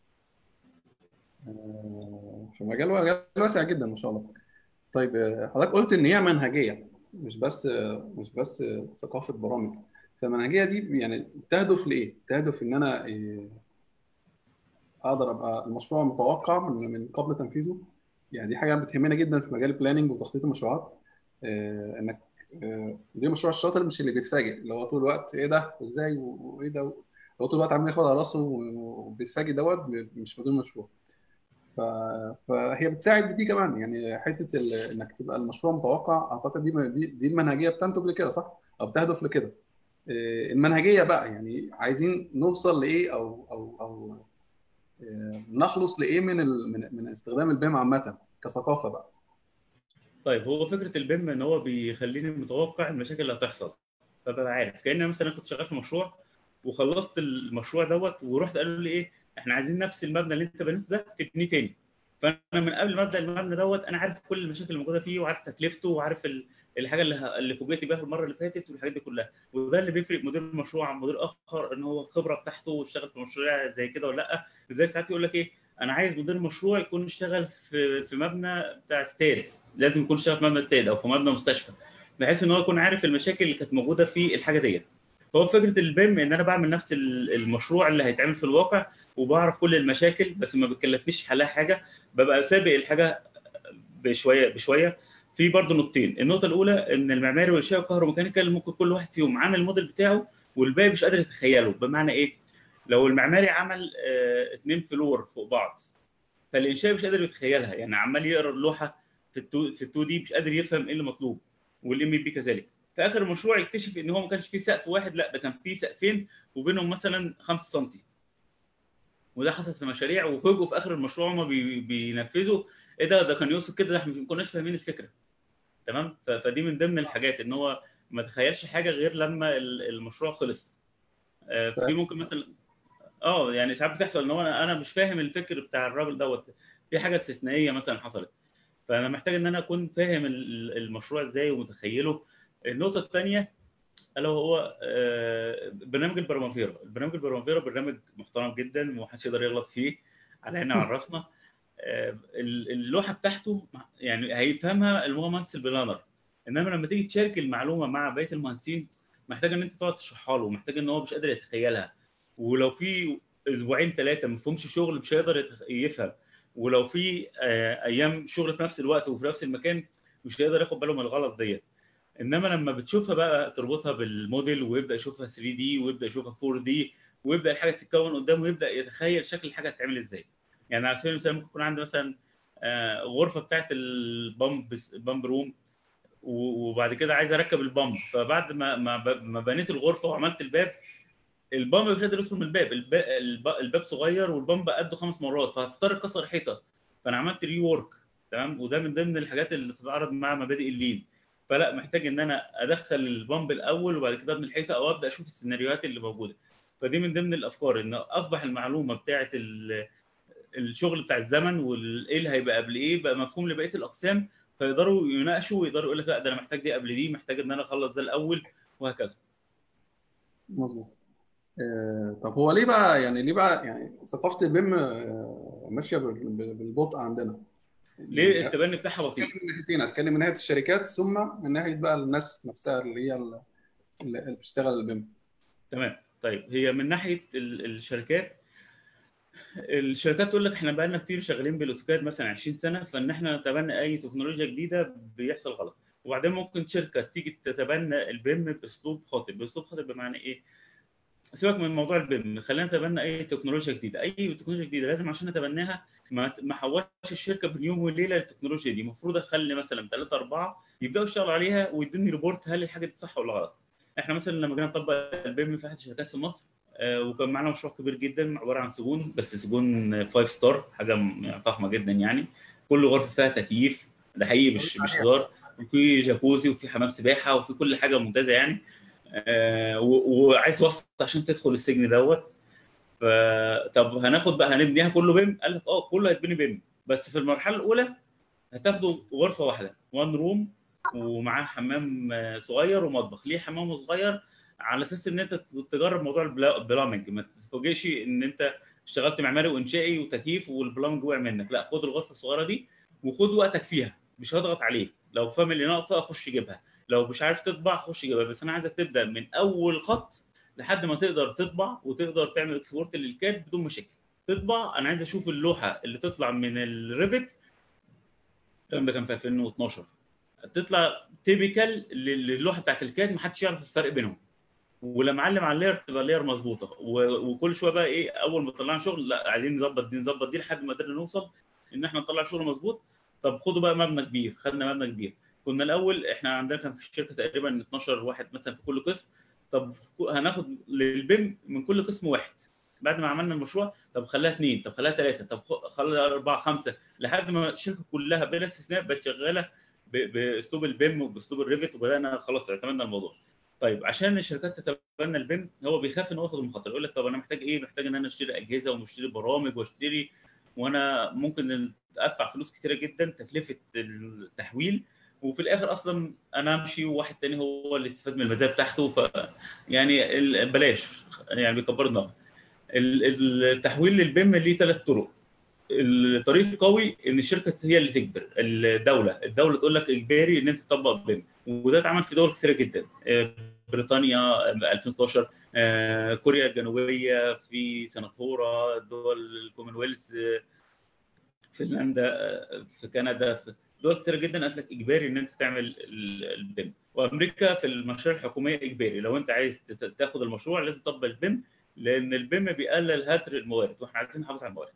آه، في مجال مجال واسع جدا ما شاء الله. طيب آه، حضرتك قلت ان هي منهجيه، مش بس آه، مش بس آه، ثقافه برامج. فالمنهجيه دي يعني تهدف لايه؟ تهدف ان انا آه، اقدر ابقى المشروع متوقع من من قبل تنفيذه. يعني دي حاجه بتهمنا جدا في مجال البلاننج وتخطيط المشروعات. آه، انك آه، دي مشروع الشاطر مش اللي بيتفاجئ، اللي هو طول الوقت ايه ده وازاي و- وايه ده، هو طول الوقت عمال ياخد على راسه وبيتفاجئ دوت مش مدير مشروع. ف- فهي بتساعد في دي كمان، يعني حته ال- انك تبقى المشروع متوقع. اعتقد دي دي, دي المنهجيه بتنتج لكده صح؟ او بتهدف لكده. آه، المنهجيه بقى يعني عايزين نوصل لايه، او او او آه، نخلص لايه من ال... من من استخدام البيم عامه كثقافه بقى. طيب، هو فكره البيم ان هو بيخليني متوقع المشاكل اللي هتحصل، فببقى عارف كأن مثلا انا كنت شغال في مشروع وخلصت المشروع دوت، ورحت قالوا لي ايه، احنا عايزين نفس المبنى اللي انت بنيته ده تبنيه تاني. فانا من قبل ما ابدا المبنى دوت انا عارف كل المشاكل اللي موجوده فيه، وعارف تكلفته، وعارف ال- الحاجه اللي ه- اللي فوجئت بيها في المره اللي فاتت، والحاجات دي كلها. وده اللي بيفرق مدير مشروع عن مدير اخر، ان هو الخبره بتاعته واشتغل في مشاريع زي كده ولا لا. لذلك ساعات يقول لك ايه، انا عايز مدير مشروع يكون اشتغل في في مبنى بتاع استاد، لازم يكون اشتغل في مبنى استاد او في مبنى مستشفى، بحيث ان هو يكون عارف المشاكل اللي كانت موجوده في الحاجه ديت. هو فكره البيم ان انا بعمل نفس المشروع اللي هيتعمل في الواقع، وبعرف كل المشاكل، بس ما بتكلفنيش حلها حاجه، ببقى سابق الحاجه بشويه بشويه. في برضه نقطتين، النقطه الاولى ان المعماري والانشاء والكهروميكانيكال ممكن كل واحد فيهم عامل الموديل بتاعه والباقي مش قادر يتخيله. بمعنى ايه؟ لو المعماري عمل آه، اتنين فلور فوق بعض، فالانشاء مش قادر يتخيلها، يعني عمال يقرا اللوحه في التو في التو دي، مش قادر يفهم ايه اللي مطلوب. والام بي كذلك. في اخر المشروع يكتشف ان هو ما كانش فيه سقف واحد، لا ده كان فيه سقفين وبينهم مثلا خمسة سم. وده حصل في مشاريع، وفوجئوا في اخر المشروع هم بي بينفذوا، ايه ده ده كان يقصد كده، ده احنا ما كناش فاهمين الفكره. تمام. ف- فدي من ضمن الحاجات، ان هو ما تخيلش حاجه غير لما ال- المشروع خلص. آه، في ممكن مثلا اه يعني ساعات بتحصل ان هو انا انا مش فاهم الفكر بتاع الراجل دوت، في حاجه استثنائيه مثلا حصلت، فانا محتاج ان انا اكون فاهم ال- المشروع ازاي ومتخيله. النقطه الثانيه الا وهو آه، برنامج البرامافيرا. البرنامج البرامافيرا برنامج محترم جدا ومحدش يقدر يغلط فيه، على عيننا وعلى راسنا. آه، اللوحه بتاعته يعني هيفهمها المهندس البلانر، انما لما تيجي تشارك المعلومه مع بقيه المهندسين، محتاج ان انت تقعد تشرحها له، محتاج ان هو مش قادر يتخيلها. ولو في اسبوعين ثلاثه ما فهمش شغل مش هيقدر يتخ- يفهم. ولو في آه، ايام شغل في نفس الوقت وفي نفس المكان، مش هيقدر ياخد باله من الغلط ديت. انما لما بتشوفها بقى تربطها بالموديل، ويبدا يشوفها ثري دي، ويبدا يشوفها فور دي، ويبدا الحاجه تتكون قدامه، ويبدا يتخيل شكل الحاجه هتتعمل ازاي. يعني على سبيل المثال ممكن يكون عندي مثلا آه، غرفه بتاعت البامب البامب روم، و- وبعد كده عايز اركب البامب، فبعد ما ما ب- ما بنيت الغرفه وعملت الباب، البامب مش قادر يدخل من الباب، الب- الب- الباب صغير والبامب قده خمس مرات، فهتضطر تكسر حيطه. فانا عملت ري وورك. تمام. وده من ضمن الحاجات اللي تتعارض مع مبادئ اللين. فلا، محتاج ان انا ادخل البامب الاول وبعد كده ابني الحيطه، او ابدا اشوف السيناريوهات اللي موجوده. فدي من ضمن الافكار، ان اصبح المعلومه بتاعه ال- الشغل بتاع الزمن وايه اللي هيبقى قبل ايه بقى مفهوم لبقيه الاقسام، فيقدروا يناقشوا ويقدروا يقول لك لا ده انا محتاج دي قبل دي، محتاج ان انا اخلص ده الاول، وهكذا. مظبوط. آه، طب هو ليه بقى، يعني ليه بقى يعني ثقافه البيم آه، ماشيه بال- بال- بالبطء عندنا؟ ليه يعني التبني بتاعها اتكلم بطيء؟ من ناحيتين، اتكلم من ناحيه الشركات ثم من ناحيه بقى الناس نفسها اللي هي اللي اللي بتشتغل البيم. تمام. طيب، هي من ناحيه ال- الشركات، الشركات تقول لك احنا بقى لنا كتير شغالين بالاوتوكاد مثلا عشرين سنه، فان احنا نتبنى اي تكنولوجيا جديده بيحصل غلط. وبعدين ممكن شركه تيجي تتبنى البيم باسلوب خاطئ. باسلوب خاطئ بمعنى ايه؟ سيبك من موضوع البيم، خلينا نتبنى اي تكنولوجيا جديده. اي تكنولوجيا جديده لازم عشان نتبناها ما ما حولش الشركه بين يوم وليله للتكنولوجيا دي. المفروض اخلي مثلا ثلاثه اربعه يبداوا يشتغلوا عليها ويدوني ريبورت هل الحاجه دي صح ولا غلط. احنا مثلا لما جينا نطبق البيم في احد الشركات في مصر، آه، وكان معانا مشروع كبير جدا عباره عن سجون، بس سجون فايف ستار، حاجه م- فخمه جدا يعني. كل غرفه فيها تكييف، ده حقيقي مش مش هزار، وفي جاكوزي وفي حمام سباحه وفي كل حاجه ممتازه يعني. آه، و- وعايز وسط عشان تدخل السجن دوت. ف طب هناخد بقى هنبنيها كله بيم؟ قال لك اه كله هيتبني بيم، بس في المرحله الاولى هتاخدوا غرفه واحده، وان روم، ومعاه حمام آه، صغير ومطبخ. ليه حمام صغير؟ على اساس ان انت تجرب موضوع البلا- البلامنج، ما تتفاجئش ان انت اشتغلت معماري وانشائي وتكييف والبلامنج وقع منك. لا، خد الغرفه الصغيره دي وخد وقتك فيها، مش هضغط عليك. لو فاهم اللي ناقصه خش جيبها، لو مش عارف تطبع خش جيبها، بس انا عايزك تبدا من اول خط لحد ما تقدر تطبع وتقدر تعمل اكسبورت للكاد بدون مشاكل. تطبع، انا عايز اشوف اللوحه اللي تطلع من الريفت، الكلام ده كان في ألفين واتناشر، تطلع تيبيكال للوحه بتاعت الكاد، محدش يعرف الفرق بينهم. ولما اعلم على اللاير تبقى اللاير مظبوطه. و- وكل شويه بقى ايه، اول ما طلعنا شغل لا عايزين نظبط دي نظبط دي لحد ما قدرنا نوصل ان احنا نطلع شغل مظبوط. طب خدوا بقى مبنى كبير، خدنا مبنى كبير. كنا الاول احنا عندنا كان في الشركه تقريبا اتناشر واحد مثلا في كل قسم. طب هناخد للبيم من كل قسم واحد. بعد ما عملنا المشروع، طب خليها اثنين، طب خليها ثلاثه، طب خ- خليها اربعه خمسه، لحد ما الشركه كلها بلا استثناء بقت شغاله ب- باسلوب البيم وباسلوب الريفت، وبدانا خلاص اعتمدنا الموضوع. طيب عشان الشركات تتبنى البيم، هو بيخاف ان هو ياخد المخاطره. يقول لك طب انا محتاج ايه؟ محتاج ان انا اشتري اجهزه واشتري برامج واشتري، وانا ممكن ادفع فلوس كتيره جدا تكلفه التحويل، وفي الاخر اصلا انا امشي وواحد تاني هو اللي استفاد من المزايا بتاعته. ف يعني ال- بلاش، يعني بيكبروا دماغهم. ال- التحويل للبيم ليه ثلاث طرق. الطريق القوي ان الشركه هي اللي تجبر الدوله، الدوله تقول لك اجباري ان انت تطبق بيم، وده اتعمل في دول كثيره جدا. آه، بريطانيا ألفين وستاشر، آه، كوريا الجنوبيه، في سنغافوره، دول الكومنولث، آه، فنلندا، آه، في كندا، في دول كثيره جدا قالت لك اجباري ان انت تعمل ال- البيم. وامريكا في المشاريع الحكوميه اجباري، لو انت عايز تت- تاخد المشروع لازم تطبق البيم، لان البيم بيقلل هدر الموارد واحنا عايزين نحافظ على الموارد.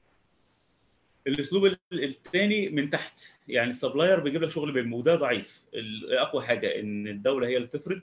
الاسلوب الثاني من تحت، يعني السبلاير بيجيب لك شغل بيم، وده ضعيف. اقوى حاجه ان الدوله هي اللي تفرض.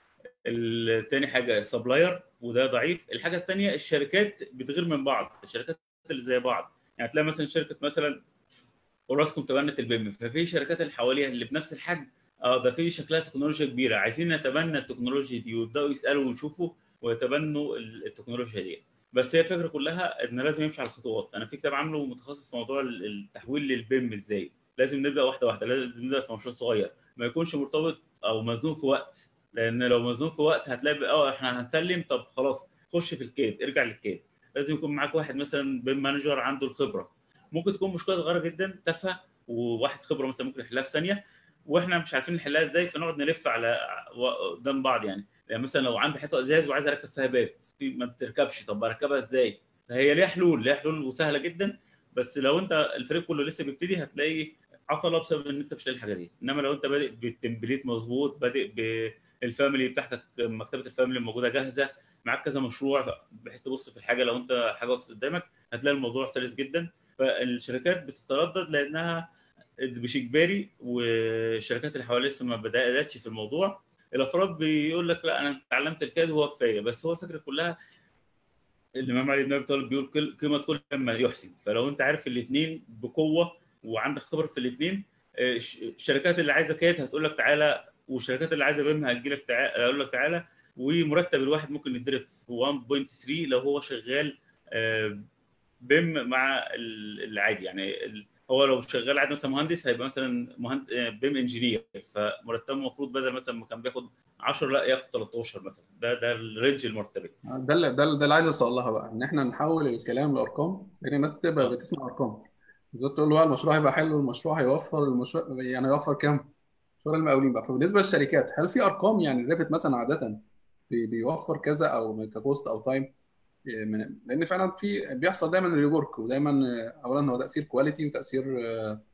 الثاني حاجه السبلاير، وده ضعيف. الحاجه الثانيه الشركات بتغير من بعض، الشركات اللي زي بعض. يعني تلاقي مثلا شركه مثلا اوراسكوم تبنت البيم، ففي شركات اللي حواليها اللي بنفس الحجم، اه ده في شكلها تكنولوجيا كبيره، عايزين نتبنى التكنولوجيا دي، ويبداوا يسالوا ويشوفوا ويتبنوا التكنولوجيا دي. بس هي الفكره كلها ان لازم يمشي على الخطوات. انا في كتاب عامله متخصص في موضوع التحويل للبيم ازاي. لازم نبدا واحده واحده، لازم نبدا في مشروع صغير، ما يكونش مرتبط او مزنوق في وقت. لان لو مزنوق في وقت هتلاقي اه احنا هنسلم، طب خلاص خش في الكيد، ارجع للكيد. لازم يكون معاك واحد مثلا بيم مانجر عنده الخبره. ممكن تكون مشكله صغيره جدا تافهه، وواحد خبره مثلا ممكن يحلها في ثانيه، واحنا مش عارفين نحلها ازاي، فنقعد نلف على قدام بعض يعني. يعني مثلا لو عندي حته ازاز وعايز اركب فيها باب، في ما بتركبش، طب بركبها ازاي؟ هي ليها حلول، ليها حلول وسهله جدا. بس لو انت الفريق كله لسه بيبتدي هتلاقي عطله بسبب ان انت مش لاقي الحاجه دي. انما لو انت بادئ بالتمبليت مظبوط، بادئ بالفاميلي بتاعتك، مكتبه الفاميلي موجوده جاهزه، معاك كذا مشروع بحيث تبص في الحاجه، لو انت حاجه وقفت قدامك هتلاقي الموضوع سلس جدا. فالشركات بتتردد لانها مش اجباري، والشركات اللي حواليها لسه ما بداتش في الموضوع. الافراد بيقول لك لا انا اتعلمت الكاد هو كفايه. بس هو الفكره كلها الامام علي بن ابي طالب بيقول كل قيمه كل ما يحسن. فلو انت عارف الاثنين بقوه وعندك خبره في الاثنين، الشركات اللي عايزه كاد هتقول لك تعالى، والشركات اللي عايزه بيم هتجي لك تعالى، هقول لك تعالى. ومرتب الواحد ممكن يتضرب في واحد فاصلة ثلاثة لو هو شغال آه، بيم مع ال- العادي يعني. ال- هو لو شغال عادي مثلا مهندس هيبقى مثلا مهند... بيم انجينير، فمرتبه المفروض بدل مثلا ما كان بياخد عشرة لا ياخد تلتاشر مثلا. ده ده الرينج المرتبات. ده اللي ده اللي ده اللي عايز اوصل لها بقى، ان احنا نحول الكلام لارقام، لان الناس بتبقى اه بتسمع ارقام. بالظبط، تقول له بقى المشروع هيبقى حلو، المشروع هيوفر، المشروع يعني هيوفر كام؟ مشروع المقاولين بقى. فبالنسبه للشركات هل في ارقام؟ يعني الريفت مثلا عاده بي- بيوفر كذا، او ككوست او تايم؟ من- لان فعلا في بيحصل دايما ريورك، ودايما آه، اولا هو تاثير كواليتي، وتاثير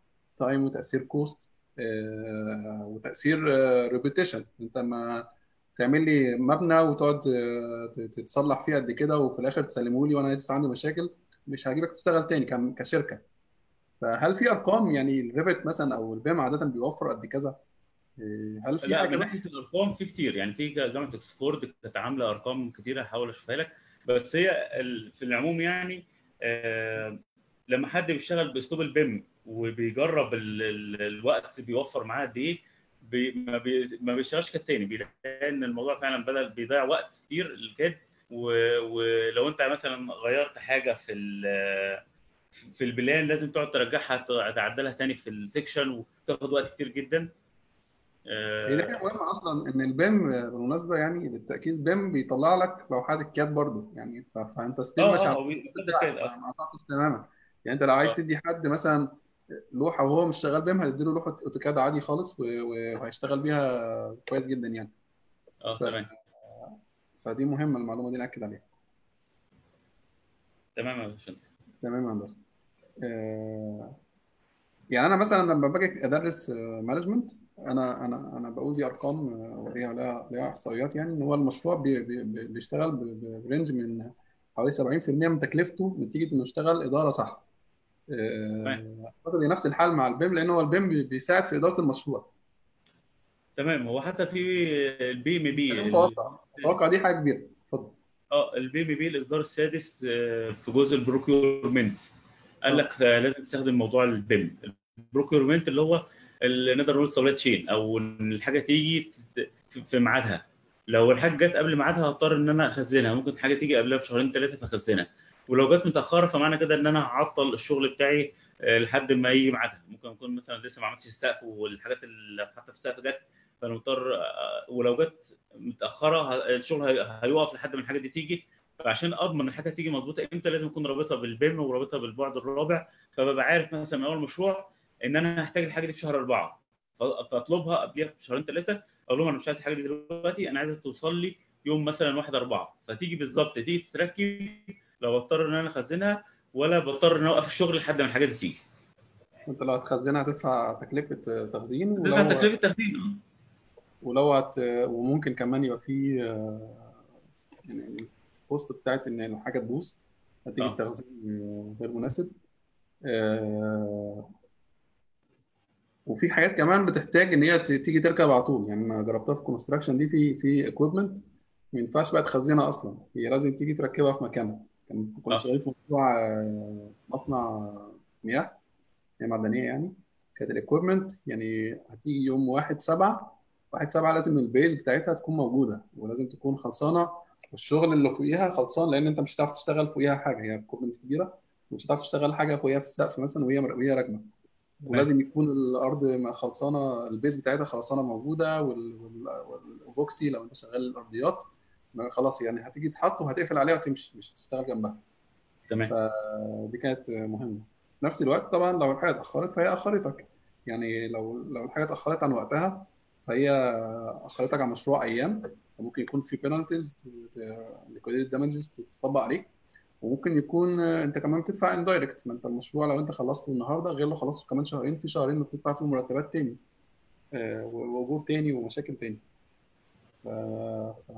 تايم، وتاثير كوست، وتاثير ريبيتيشن. انت ما تعمل لي مبنى وتقعد آه، ت- تتصلح فيه قد كده، وفي الاخر تسلمه لي وانا لسه عندي مشاكل، مش هجيبك تشتغل تاني كم- كشركه. فهل في ارقام يعني الريفت مثلا او البيم عاده بيوفر قد كذا؟ آه، هل في لا، حاجه من كمان؟ ناحيه الارقام في كتير، يعني في جامعه اوكسفورد كانت عامله ارقام كتيره، هحاول اشوفها لك. بس هي ال- في العموم يعني، آه، لما حد بيشتغل باسلوب البيم وبيجرب ال ال الوقت بيوفر معاه قد ايه، بي ما, بي ما بيشتغلش كالتاني، بيلاقي ان الموضوع فعلا بدل بيضيع وقت كتير الكاد. و- ولو انت مثلا غيرت حاجه في ال- في البلان، لازم تقعد ترجعها تعدلها تاني في السكشن، وتاخد وقت كتير جدا. هي دي حاجه آه، مهمه اصلا، ان البيم آه، بالمناسبه يعني للتاكيد بيم بيطلع لك لوحات الكاد برضو يعني، ف- فانت ستيل اه ماشي اه على هو بيقدر بتاعك، كده. ما اه ما قطعتش تماما. يعني انت لو عايز اه تدي حد مثلا لوحه وهو مش شغال بيم، هتديله لوحه اوتوكاد عادي خالص و- و- وهيشتغل بيها كويس جدا يعني. اه ف... تمام. فدي مهمه، المعلومه دي ناكد عليها. تمام يا باشمهندس. تمام يا هندسه. آه، يعني انا مثلا لما باجي ادرس مانجمنت، انا انا انا بقول دي ارقام آه، وليها ليها ليها احصائيات، يعني ان هو المشروع بي بي بي- بيشتغل ب- ب- برينج من حوالي سبعين في المية من تكلفته نتيجه انه اشتغل اداره صح. تمام. آه، اعتقد هي نفس الحال مع البيم، لان هو البيم بي- بيساعد في اداره المشروع. تمام، هو حتى في البي ام انا بي متوقع متوقع دي السادس. حاجه كبيره. اتفضل. اه البي ام بي الاصدار السادس، آه، في جزء البروكيورمنت قال اه لك آه، لازم تستخدم موضوع البيم. البروكيورمنت اللي هو اللي نقدر نقول سبلاي تشين، او ان الحاجه تيجي تت- في في ميعادها. لو الحاجه جت قبل ميعادها هضطر ان انا اخزنها، ممكن حاجه تيجي قبلها بشهرين ثلاثه فاخزنها. ولو جت متاخره فمعنى كده ان انا هعطل الشغل بتاعي آه، لحد ما يجي ميعادها. ممكن اكون مثلا لسه ما عملتش السقف، والحاجات اللي حتى في السقف جت، فانا مضطر آه، ولو جت متاخره ه- الشغل هي- هيقف لحد ما الحاجه دي تيجي. فعشان اضمن الحاجه تيجي مظبوطه امتى، لازم اكون رابطها بالبيم ورابطها بالبعد الرابع. فببقى عارف مثلا من اول مشروع ان انا هحتاج الحاجه دي في شهر اربعه، ف- فاطلبها قبلها بشهرين ثلاثه. اقول لهم انا مش عايز الحاجه دي دلوقتي، انا عايزها توصل لي يوم مثلا واحد اربعه، فتيجي بالظبط تيجي تتركب. لو بضطر ان انا اخزنها، ولا بضطر ان اوقف الشغل لحد ما الحاجه دي تيجي. انت لو هتخزنها هتدفع تكلفه تخزين، ده ولو تكلفه تخزين. ولو هت وممكن كمان يبقى في آه، يعني البوست بتاعت ان الحاجه تبوظ اه نتيجه اه تخزين آه، غير مناسب. آه، وفي حاجات كمان بتحتاج ان هي ت- تيجي تركب على طول. يعني انا جربتها في كونستراكشن دي، في في اكويبمنت ما ينفعش بقى تخزنها اصلا، هي لازم تيجي تركبها في مكانها. كان كنا اه شغالين في مشروع آه، مصنع مياه مياه معدنيه يعني. كانت الاكويبمنت يعني هتيجي يوم واحد سبعة. واحد سبعة لازم البيز بتاعتها تكون موجوده ولازم تكون خلصانه، والشغل اللي فوقيها خلصان، لان انت مش هتعرف تشتغل فوقيها حاجه، هي اكويبمنت كبيره، مش هتعرف تشتغل حاجه فوقيها في السقف مثلا وهي وهي راكبه. تمام. ولازم يكون الارض م- خلصانه، البيز بتاعتها خلصانه موجوده، وال- وال- والاوبوكسي لو انت شغال الارضيات ما خلاص يعني هتيجي تحط وهتقفل عليها وتمشي، مش هتشتغل جنبها. تمام. فدي كانت مهمه. في نفس الوقت طبعا لو الحاجه اتاخرت فهي اخرتك. يعني لو لو الحاجه اتاخرت عن وقتها فهي اخرتك على مشروع ايام، وممكن يكون في بينالتيز، ليكويديت دامجز تطبق عليك. وممكن يكون آه، انت كمان بتدفع اندايركت، ما انت المشروع لو انت خلصته النهارده غير لو خلصته كمان شهرين، في شهرين بتدفع فيهم مرتبات تاني آه، واجور تاني ومشاكل تاني. ف... ف...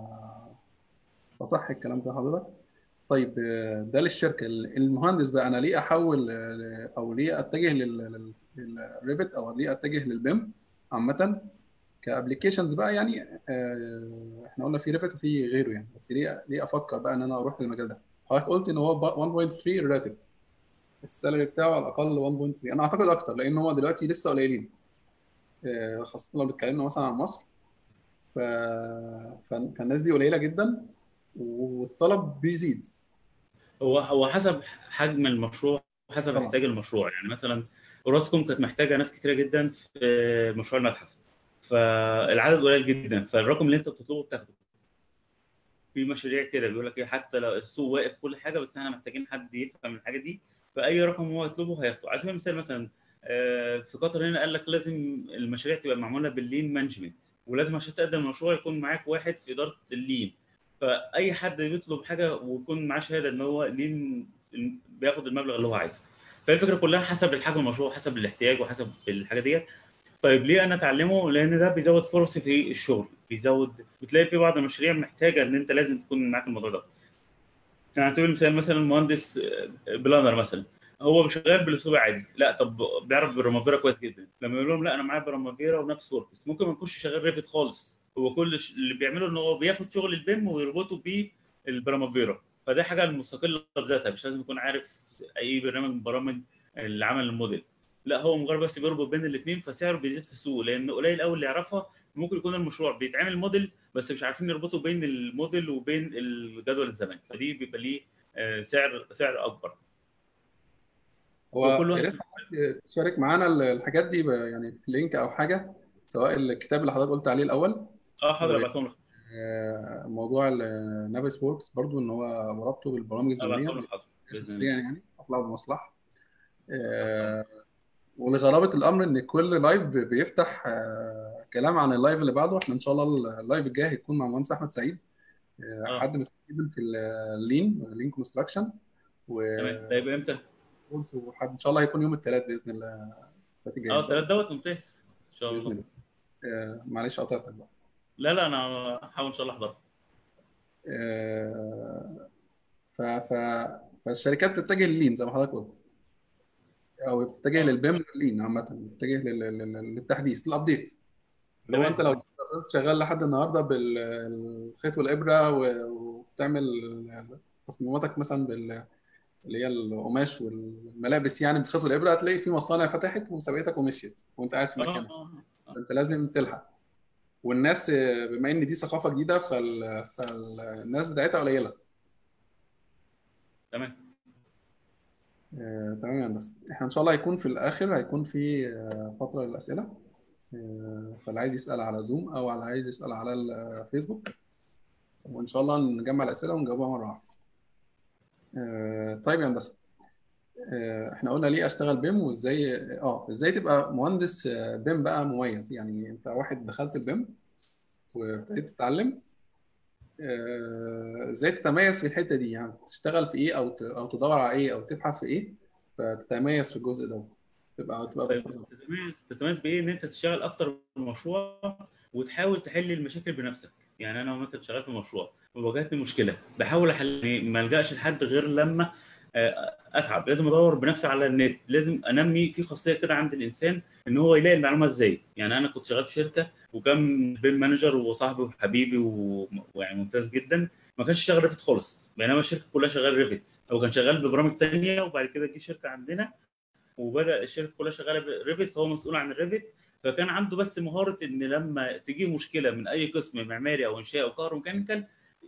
فصح الكلام ده حضرتك. طيب آه، ده للشركه. المهندس بقى انا ليه احول آه، ل- او ليه اتجه للريفت او ليه اتجه للبيم عامه كابلكيشنز بقى يعني. آه، احنا قلنا في ريفت وفي غيره يعني، بس ليه ليه افكر بقى ان انا اروح للمجال ده؟ حضرتك قلت ان هو ب- واحد فاصلة ثلاثة راتب، السالري بتاعه على الاقل واحد فاصلة ثلاثة، انا اعتقد اكتر لان هو دلوقتي لسه قليلين آه، خاصه لو اتكلمنا مثلا عن مصر. ف... ف... فالناس دي قليله جدا والطلب بيزيد. هو هو حسب حجم المشروع، وحسب طبعا. احتياج المشروع. يعني مثلا اوراسكوم كانت محتاجه ناس كتيره جدا في مشروع المتحف، فالعدد قليل جدا، فالرقم اللي انت بتطلبه بتاخده. في مشاريع كده بيقول لك ايه، حتى لو السوق واقف كل حاجه، بس احنا محتاجين حد يفهم الحاجه دي، فاي رقم هو يطلبه هياخده. على سبيل المثال مثلا، آه، في قطر هنا قال لك لازم المشاريع تبقى معموله باللين مانجمنت، ولازم عشان تقدم المشروع يكون معاك واحد في اداره اللين. فاي حد بيطلب حاجه ويكون معاه شهاده ان هو لين، بياخد المبلغ اللي هو عايزه. فالفكره كلها حسب الحجم المشروع، حسب الاحتياج، وحسب الحاجه ديت. طيب ليه انا اتعلمه؟ لان ده بيزود فرصي في الشغل، بيزود، بتلاقي في بعض المشاريع محتاجه ان انت لازم تكون معاك الموضوع ده. يعني على سبيل المثال مثلا مهندس بلانر مثلا، هو شغال بالاسلوب عادي، لا طب بيعرف بالبرمافيرا كويس جدا، لما يقول لهم لا انا معايا برمافيرا ونفس وركس، ممكن ما يكونش شغال ريفت خالص، هو كل ش- اللي بيعمله ان هو بياخد شغل البيم ويربطه بالبرمافيرا، فده حاجه مستقله بذاتها، مش لازم يكون عارف اي برنامج من برامج اللي عمل الموديل، لا هو مجرد بس بيربط بين الاثنين، فسعره بيزيد في السوق، لان قليل قوي اللي يعرفها. ممكن يكون المشروع بيتعمل موديل بس مش عارفين يربطوا بين الموديل وبين الجدول الزمني، فدي بيبقى ليه آه، سعر سعر اكبر. هو وكل يا واحد ريت في... حضرتك تشارك معانا ال- الحاجات دي ب- يعني في لينك او حاجه، سواء الكتاب اللي حضرتك قلت عليه الاول، اه حاضر ابعتهم لك. وموضوع النافس ووركس برضو ان هو وربطه بالبرامج الزمنيه ابعتهم لك حاضر باذن شخصيا الله. يعني اطلع بمصلحه. تحت امرك. آه، ولغرابه الامر ان كل لايف بي- بيفتح آه، كلام عن اللايف اللي بعده. احنا ان شاء الله اللايف الجاي هيكون مع مهندس احمد سعيد، آه، اه حد متقدم في اللين لين كونستراكشن، تمام، ده يبقى امتى؟ وحد ان شاء الله هيكون يوم الثلاث باذن الله، الثلاث الجاي اه ان شاء الثلاث الله. دوت ممتاز ان شاء باذن الله. الله. آه، معلش قطعتك بقى. لا لا انا هحاول ان شاء الله احضر. آه، ف ف فالشركات تتجه لللين زي ما حضرتك قلت، او تتجه اه للبيم لللين عامه، تتجه لل- لل- للتحديث للابديت. اللي هو انت تمام لو تمام. فضلت شغال لحد النهارده بالخيط والابره و- وبتعمل تصميماتك مثلا بال اللي هي القماش والملابس يعني بالخيط والابره، هتلاقي في مصانع فتحت وسبقتك ومشيت وانت قاعد في اه مكانك. اه اه فانت لازم تلحق. والناس بما ان دي ثقافه جديده فال... فالناس بتاعتها قليله. تمام. آه، تمام يا هندسه. احنا ان شاء الله هيكون في الاخر هيكون في آه، فتره للاسئله، آه، فاللي عايز يسال على زوم او على عايز يسال على الفيسبوك، وان شاء الله نجمع الاسئله ونجاوبها مره واحده. آه، طيب يا هندسه، آه، احنا قلنا ليه اشتغل بيم وازاي، اه ازاي تبقى مهندس آه، بيم بقى مميز. يعني انت واحد دخلت البيم وابتديت تتعلم، آه، ازاي تتميز في الحته دي؟ يعني تشتغل في ايه او ت- او تدور على ايه او تبحث في ايه فتتميز في الجزء ده، تبقى تبقى طيب بالطريقه. تتميز تتميز بايه؟ ان انت تشتغل اكتر من مشروع وتحاول تحل المشاكل بنفسك. يعني انا مثلا شغال في مشروع وواجهتني مشكله، بحاول احل، يعني ما الجاش لحد غير لما آه، اتعب، لازم ادور بنفسي على النت، لازم انمي في خاصيه كده عند الانسان ان هو يلاقي المعلومه ازاي. يعني انا كنت شغال في شركه وكان بيم مانجر وصاحبي وحبيبي و- ويعني ممتاز جدا، ما كانش شغال ريفت خالص، بينما الشركه كلها شغال ريفت. هو كان شغال ببرامج تانيه، وبعد كده جه شركه عندنا وبدا الشركه كلها شغاله ريفت، فهو مسؤول عن الريفت. فكان عنده بس مهاره ان لما تيجي مشكله من اي قسم معماري او انشاء او كهروميكانيكال،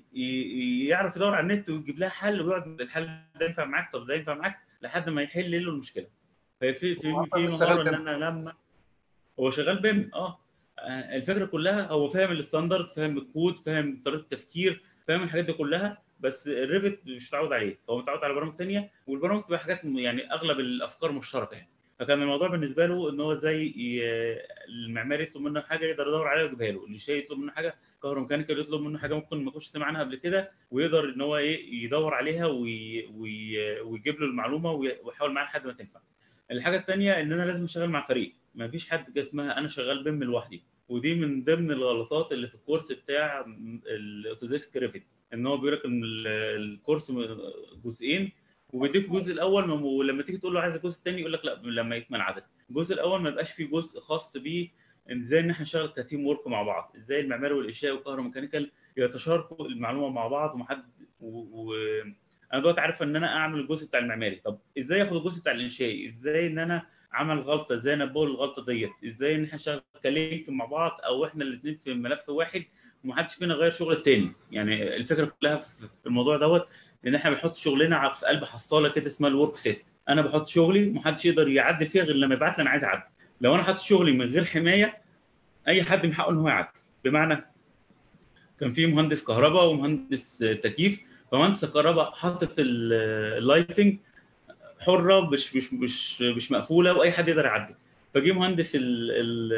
ي- يعرف يدور على النت ويجيب لها حل، ويقعد الحل ده ينفع معاك، طب ده ينفع معاك، لحد ما يحل له المشكله. ففي هو في اصلا في مش شغال مهاره ان بيم. انا لما... هو شغال بيم اه. آه، الفكره كلها هو فاهم الستاندرد، فاهم الكود، فاهم طريقه التفكير، فاهم الحاجات دي كلها، بس الريفت مش متعود عليه، هو متعود على برامج تانيه، والبرامج تبقى حاجات م- يعني اغلب الافكار مشتركه يعني. فكان الموضوع بالنسبه له ان هو ازاي ي- المعماري يطلب منه حاجه يقدر يدور عليها ويجيبها له، الشيء يطلب منه حاجه كهروميكانيكال يطلب منه حاجه ممكن ما يكونش سمع عنها قبل كده، ويقدر ان هو ايه يدور عليها وي... وي... ويجيب له المعلومه وي- ويحاول معاها لحد ما تنفع. الحاجه الثانيه ان انا لازم اشتغل مع فريق، ما فيش حد كده اسمها انا شغال بيم لوحدي. ودي من ضمن الغلطات اللي في الكورس بتاع الاوتوديسك ريفت، ان هو بيقول لك ان ال- الكورس م- جزئين، وبيديك الجزء الاول مم- ولما تيجي تقول له عايز الجزء الثاني يقول لك لا لما يكمل عدد. الجزء الاول ما يبقاش فيه جزء خاص بيه ان ازاي ان احنا نشتغل كتيم ورك مع بعض، ازاي المعماري والانشاء والكهروميكانيكال يتشاركوا المعلومه مع بعض ومحد و... و... انا دلوقتي عارف ان انا اعمل الجزء بتاع المعماري، طب ازاي اخد الجزء بتاع الانشائي، ازاي ان انا عمل غلطه ازاي انبه الغلطه ديت، ازاي ان احنا نشتغل كلينك مع بعض او احنا الاثنين في ملف واحد ومحدش فينا غير شغل التاني. يعني الفكره كلها في الموضوع دوت ان احنا بنحط شغلنا في قلب حصاله كده اسمها الورك سيت، انا بحط شغلي ومحدش يقدر يعدل فيها غير لما يبعت لي انا عايز اعدل. لو انا حاطط شغلي من غير حمايه اي حد من حقه ان هو يعدل. بمعنى كان في مهندس كهرباء ومهندس تكييف، فمهندس الكهرباء حاطط اللايتنج حره مش مش مش مش مقفوله واي حد يقدر يعدل. فجه مهندس ال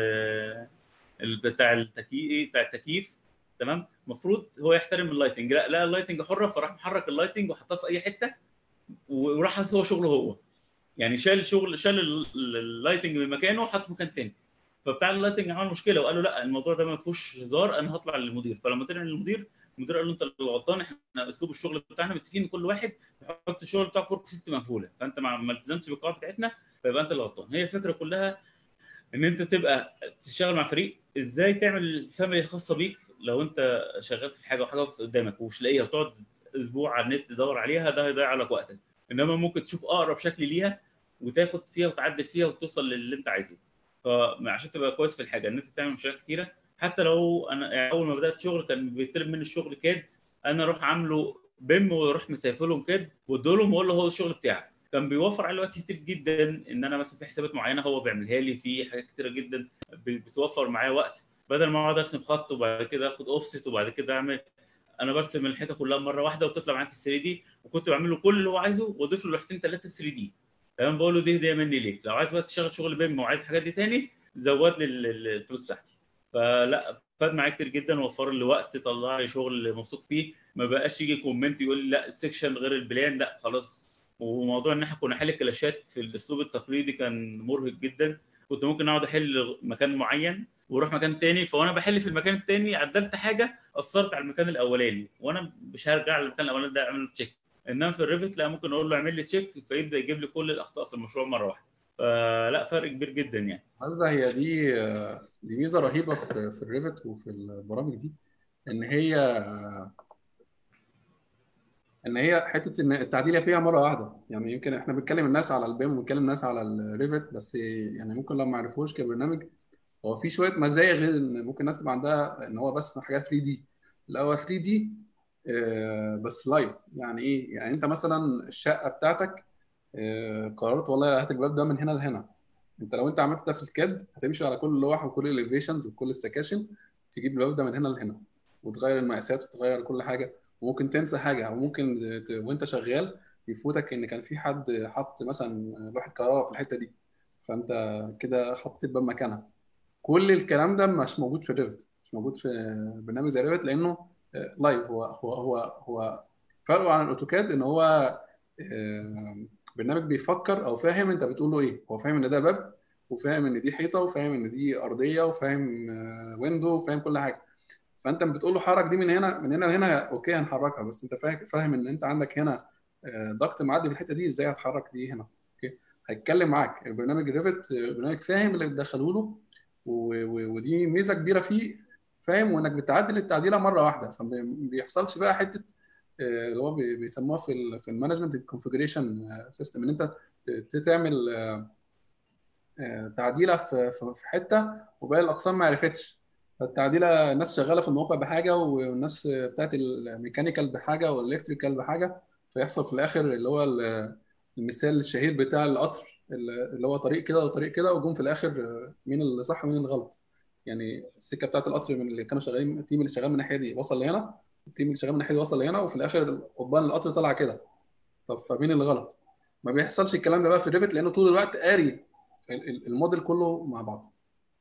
ال ال- بتاع التكييف بتاع التكييف، تمام، المفروض هو يحترم اللايتنج، لا لا اللايتنج حره، فراح محرك اللايتنج وحطها في اي حته وراح حاطط هو شغله هو، يعني شال شغل شال ال- ال- اللايتنج من مكانه وحطه في مكان تاني. فبتاع اللايتنج عمل مشكله وقال له لا الموضوع ده ما فيهوش هزار، انا هطلع للمدير. فلما طلع للمدير، المدير قال له انت اللي غلطان، احنا اسلوب الشغل بتاعنا متفقين ان كل واحد يحط الشغل بتاعه في ورك سيستم مقفوله، فانت ما ما التزمتش بالقواعد بتاعتنا، فيبقى انت اللي غلطان. هي الفكره كلها ان انت تبقى تشتغل مع فريق، ازاي تعمل فاميلي خاصه بيك. لو انت شغال في حاجه وحاجه وقفت قدامك ومش لاقيها وتقعد اسبوع على النت تدور عليها، ده هيضيع لك وقتك. انما ممكن تشوف اقرب شكل ليها وتاخد فيها وتعدل فيها وتوصل للي انت عايزه. فعشان تبقى كويس في الحاجه ان انت تعمل مشاريع كتيره. حتى لو انا يعني اول ما بدات شغل كان بيطلب مني الشغل كاد، انا اروح عامله بيم واروح مسافلهم كاد وادولهم واقول له هو الشغل بتاعك. كان بيوفر علي وقت كتير جدا، ان انا مثلا في حسابات معينه هو بيعملها لي، في حاجات كتيره جدا بتوفر معايا وقت، بدل ما اقعد ارسم خط وبعد كده اخد اوفست وبعد كده اعمل. انا برسم الحيطه كلها مره واحده وتطلع معاك ثري دي، وكنت بعمل له كل اللي هو عايزه واضيف له لوحتين ثلاثه ثري دي. تمام، بقول له دي هديه مني ليك، لو عايز بقى تشتغل شغل بيم وعايز الحاجات دي تاني زود لي الفلوس بتاعتي. فلا فاد معايا كتير جدا، وفر لي وقت، طلع لي شغل موثوق فيه، ما بقاش يجي كومنت يقول لي لا السكشن غير البلان، لا خلاص. وموضوع ان احنا كنا نحل كلاشات في الاسلوب التقليدي كان مرهق جدا. كنت ممكن اقعد احل مكان معين واروح مكان تاني، فوانا بحل في المكان التاني عدلت حاجه اثرت على المكان الاولاني، وانا مش هرجع للمكان الاولاني ده اعمل له تشيك. انما في الريفت لا، ممكن اقول له اعمل لي تشيك فيبدا يجيب لي كل الاخطاء في المشروع مره واحده. فلا فرق كبير جدا يعني. بالمناسبة هي دي دي ميزة رهيبة في في الريفت وفي البرامج دي، ان هي ان هي حته ان التعديله فيها مره واحده. يعني يمكن احنا بنتكلم الناس على البيم وبنتكلم الناس على الريفت بس، يعني ممكن لو ما عرفوش كبرنامج، هو في شويه مزايا غير ان ممكن الناس تبقى عندها ان هو بس حاجات ثري دي. لا، هو ثري دي آه، بس لايف. يعني ايه؟ يعني انت مثلا الشقه بتاعتك آه، قررت والله هات الباب ده من هنا لهنا. انت لو انت عملت ده في الكاد هتمشي على كل لوحه وكل الاليفيشنز وكل السكاشن، تجيب الباب ده من هنا لهنا وتغير المقاسات وتغير كل حاجه. وممكن تنسى حاجه، او ممكن ت... وانت شغال يفوتك ان كان في حد حط مثلا لوحه كهرباء في الحته دي، فانت كده حطيت الباب مكانها. كل الكلام ده مش موجود في ريفت، مش موجود في برنامج زي ريفت، لانه لايف. هو هو هو هو فرقه عن الاوتوكاد ان هو آه، برنامج بيفكر او فاهم انت بتقول له ايه. هو فاهم ان ده باب، وفاهم ان دي حيطه، وفاهم ان دي ارضيه، وفاهم ويندو، وفاهم كل حاجه. فانت بتقول له حرك دي من هنا من هنا لهنا، اوكي هنحركها. بس انت فاهم فاهم ان انت عندك هنا آه، ضغط معدي في الحته دي، ازاي هتحرك دي هنا؟ اوكي، هيتكلم معاك. البرنامج ريفت برنامج فاهم اللي بتدخله له، و- و- ودي ميزه كبيره فيه. فاهم؟ وانك بتعدل التعديله مره واحده، فما بيحصلش بقى حته آه، اللي هو بي- بيسموها في ال في المانجمنت الكونفجريشن سيستم، ان انت ت- تعمل آه، تعديله في في في حته وباقي الاقسام ما عرفتش. فالتعديله الناس شغاله في الموقع بحاجه، والناس بتاعت الميكانيكال بحاجه والالكتريكال بحاجه، فيحصل في الاخر اللي هو ال- المثال الشهير بتاع القطر، اللي هو طريق كده وطريق كده، وجم في الاخر آه، مين اللي صح ومين اللي غلط. يعني السكه بتاعت القطر من اللي كانوا شغالين، التيم اللي شغال من الناحيه دي وصل لهنا، التيم اللي شغال من الناحيه دي وصل لهنا، وفي الاخر قضبان القطر طلع كده. طب فمين اللي غلط؟ ما بيحصلش الكلام ده بقى في الريفت، لانه طول الوقت قاري ال- ال- الموديل كله مع بعض.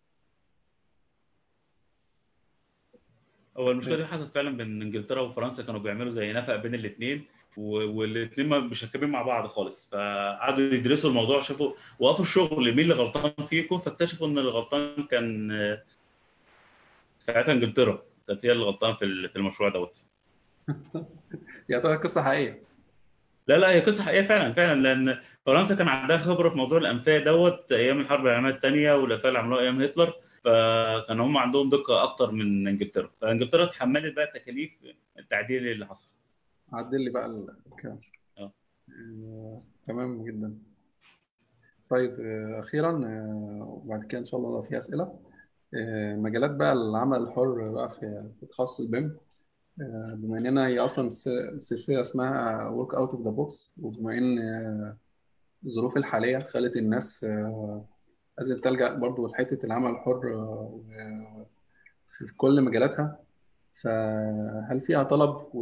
هو المشكله دي حصلت فعلا بين انجلترا وفرنسا، كانوا بيعملوا زي نفق بين الاثنين، والاثنين مش راكبين مع بعض خالص. فقعدوا يدرسوا الموضوع، شافوا وقفوا الشغل مين اللي غلطان فيكم، فاكتشفوا ان اللي غلطان كان آه، ساعتها انجلترا كانت هي اللي غلطانه في ال- في المشروع دوت. يا ترى قصه حقيقيه؟ لا لا، هي قصه حقيقيه فعلا فعلا، لان فرنسا كان عندها خبره في موضوع الانفاق دوت ايام الحرب العالميه الثانيه، والانفاق اللي عملوها ايام هتلر. فكان هم عندهم دقه اكتر من انجلترا، فانجلترا اتحملت بقى تكاليف التعديل اللي حصل. عدل لي بقى ال- الكلام. اه. آه، تمام جدا. طيب آه، اخيرا آه، وبعد كده ان شاء الله لو في اسئله، آه، مجالات بقى العمل الحر بقى في في تخصص البيم. آه، بما اننا هي اصلا الس- السلسله اسمها ورك اوت اوف ذا بوكس، وبما ان آه، الظروف الحاليه خلت الناس آه، لازم تلجأ برضو لحته العمل الحر آه، في كل مجالاتها. فهل فيها طلب و...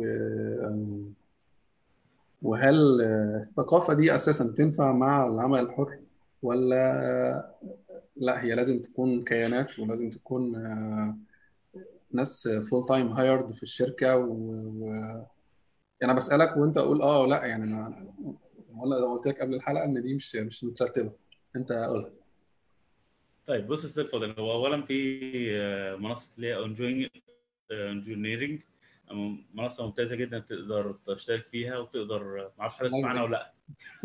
وهل الثقافة دي أساسا تنفع مع العمل الحر، ولا لا هي لازم تكون كيانات ولازم تكون آه، ناس فول تايم هايرد في الشركة و... و... أنا بسألك وأنت أقول أه أو لا. يعني أنا زي ما قلت لك قبل الحلقة إن دي مش مش مترتبة. أنت قول. طيب بص يا استاذ فاضل، هو اولا في آه، منصه اللي هي انجينيرنج، منصه ممتازه جدا تقدر تشترك فيها وتقدر، ما اعرفش حضرتك الله تسمع عنها يبارك. ولا لا.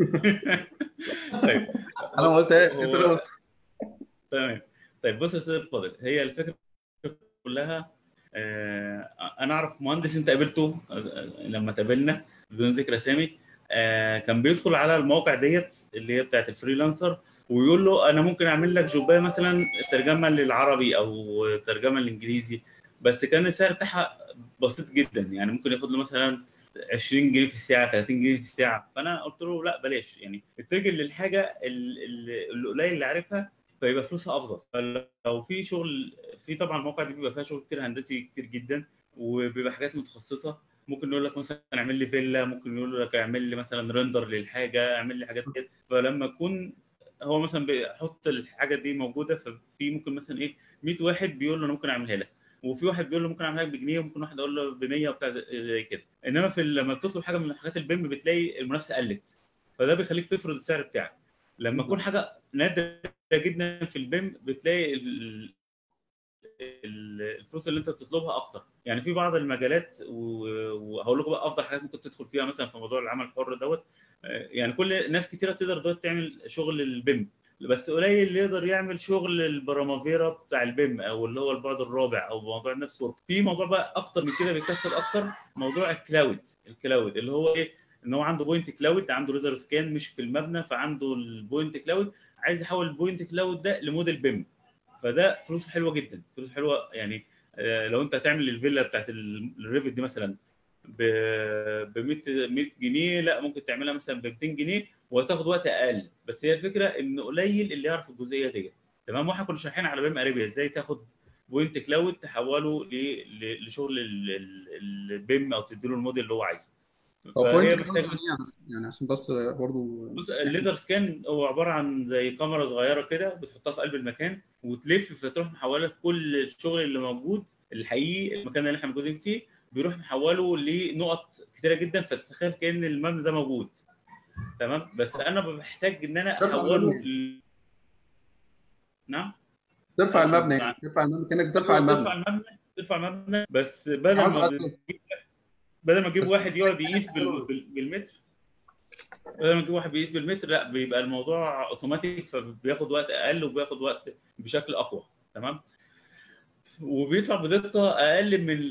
طيب انا هو ما قلتهاش، انت اللي هو قلت. تمام. طيب بص يا استاذ فاضل، هي الفكره كلها، آه، انا اعرف مهندس انت قابلته آه، لما تقابلنا بدون ذكر اسامي، آه، كان بيدخل على المواقع ديت اللي هي بتاعت الفريلانسر، ويقول له انا ممكن اعمل لك جوبايه مثلا ترجمه للعربي او ترجمه للانجليزي، بس كان السعر بتاعها بسيط جدا، يعني ممكن ياخد له مثلا عشرين جنيه في الساعه، ثلاثين جنيه في الساعه. فانا قلت له لا بلاش، يعني اتجه للحاجه ال- ال- القليل اللي عارفها فيبقى فلوسها افضل. فلو في شغل، في طبعا المواقع دي بيبقى فيها شغل كتير هندسي كتير جدا، وبيبقى حاجات متخصصه، ممكن يقول لك مثلا اعمل لي فيلا، ممكن يقول لك اعمل لي مثلا ريندر للحاجه، اعمل لي حاجات كده. فلما يكون هو مثلا بيحط الحاجه دي موجوده، ففي ممكن مثلا ايه مية واحد بيقول له انا ممكن اعملها لك، وفي واحد بيقول له ممكن اعملها لك بجنيه، وممكن واحد يقول له ب مية وبتاع زي زي كده. انما في ال- لما بتطلب حاجه من حاجات البيم بتلاقي المنافسه قلت، فده بيخليك تفرض السعر بتاعك. لما جدا. يكون حاجه نادره جدا في البيم بتلاقي ال- ال- الفلوس اللي انت بتطلبها اكتر. يعني في بعض المجالات، و- وهقول لكم بقى افضل حاجات ممكن تدخل فيها مثلا في موضوع العمل الحر دوت. آه، يعني كل ناس كتيره تقدر دلوقتي تعمل شغل البيم، بس قليل اللي يقدر يعمل شغل البرامافيرا بتاع البيم، او اللي هو البعد الرابع، او موضوع النفس ورك. في موضوع بقى اكتر من كده بيكسب اكتر، موضوع الكلاود. الكلاود اللي هو ايه، ان هو عنده بوينت كلاود، عنده ليزر سكان مش في المبنى، فعنده البوينت كلاود، عايز يحول البوينت كلاود ده لموديل بيم. فده فلوسه حلوه جدا، فلوسه حلوه يعني. آه، لو انت هتعمل الفيلا بتاعت ال- الريفت دي مثلا ب ب مية مية جنيه، لا ممكن تعملها مثلا ب ميتين جنيه وهتاخد وقت اقل. بس هي الفكره ان قليل اللي يعرف الجزئيه دي. تمام. واحنا كنا شارحين على بيم اريبيا ازاي تاخد بوينت كلاود تحوله ل- ل- لشغل ال- ال- البيم، او تديله الموديل اللي هو عايزه. هو بوينت فهي كلاود محتاجه يعني بس. إيه؟ يعني يعني عشان بس برضو بص، يعني. الليزر سكان هو عباره عن زي كاميرا صغيره كده بتحطها في قلب المكان وتلف، فتروح محوله كل الشغل اللي موجود الحقيقي، المكان اللي احنا موجودين فيه، بيروح محوله لنقط كتيره جدا، فتتخيل كأن المبنى ده موجود. تمام. بس انا بحتاج ان انا ترفع المبنى احوله يعني. ل... نعم. ترفع معلش المبنى بس. يعني ترفع المبنى كأنك بترفع ترفع ترفع المبنى. المبنى، ترفع المبنى، بس بدل عملته ما اسفل. بتجيب، بدل ما تجيب بس واحد يقعد يقيس بال... حلو. بال... بالمتر، بدل ما تجيب واحد بيقيس بالمتر، لا بيبقى الموضوع اوتوماتيك، فبياخد وقت اقل وبياخد وقت بشكل اقوى. تمام. وبيطلع بدقه اقل من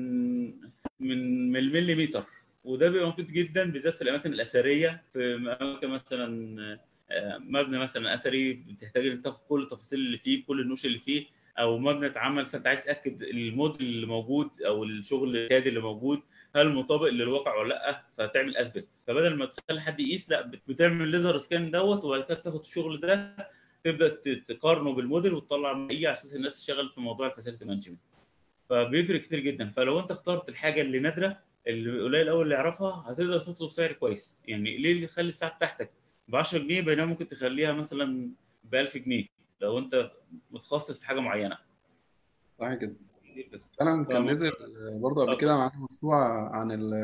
من من المليمتر. وده بيبقى مفيد جدا بالذات في الاماكن الاثريه، في اماكن مثلا آه، مبنى مثلا اثري بتحتاج ان تاخد كل التفاصيل اللي فيه، كل النوش اللي فيه، او مبنى اتعمل فانت عايز تاكد الموديل اللي موجود او الشغل الكادي اللي موجود هل مطابق للواقع ولا لا، فتعمل اثبت. فبدل ما تخلي حد يقيس، لا بتعمل ليزر سكان دوت، وبعد كده تاخد الشغل ده تبدا تقارنه بالموديل وتطلع نتيجه على اساس الناس تشتغل في موضوع الفاسيلتي مانجمنت. فبيفرق كتير جدا. فلو انت اخترت الحاجه اللي نادره، اللي قليل قوي اللي يعرفها، هتقدر تطلب سعر كويس. يعني ليه اللي يخلي الساعه بتاعتك ب عشرة جنيه بينما ممكن تخليها مثلا ب ألف جنيه لو انت متخصص في حاجه معينه. صحيح جدا. فعلا كان فموضوع نزل برضه قبل كده اتفضل. معانا مشروع عن ال...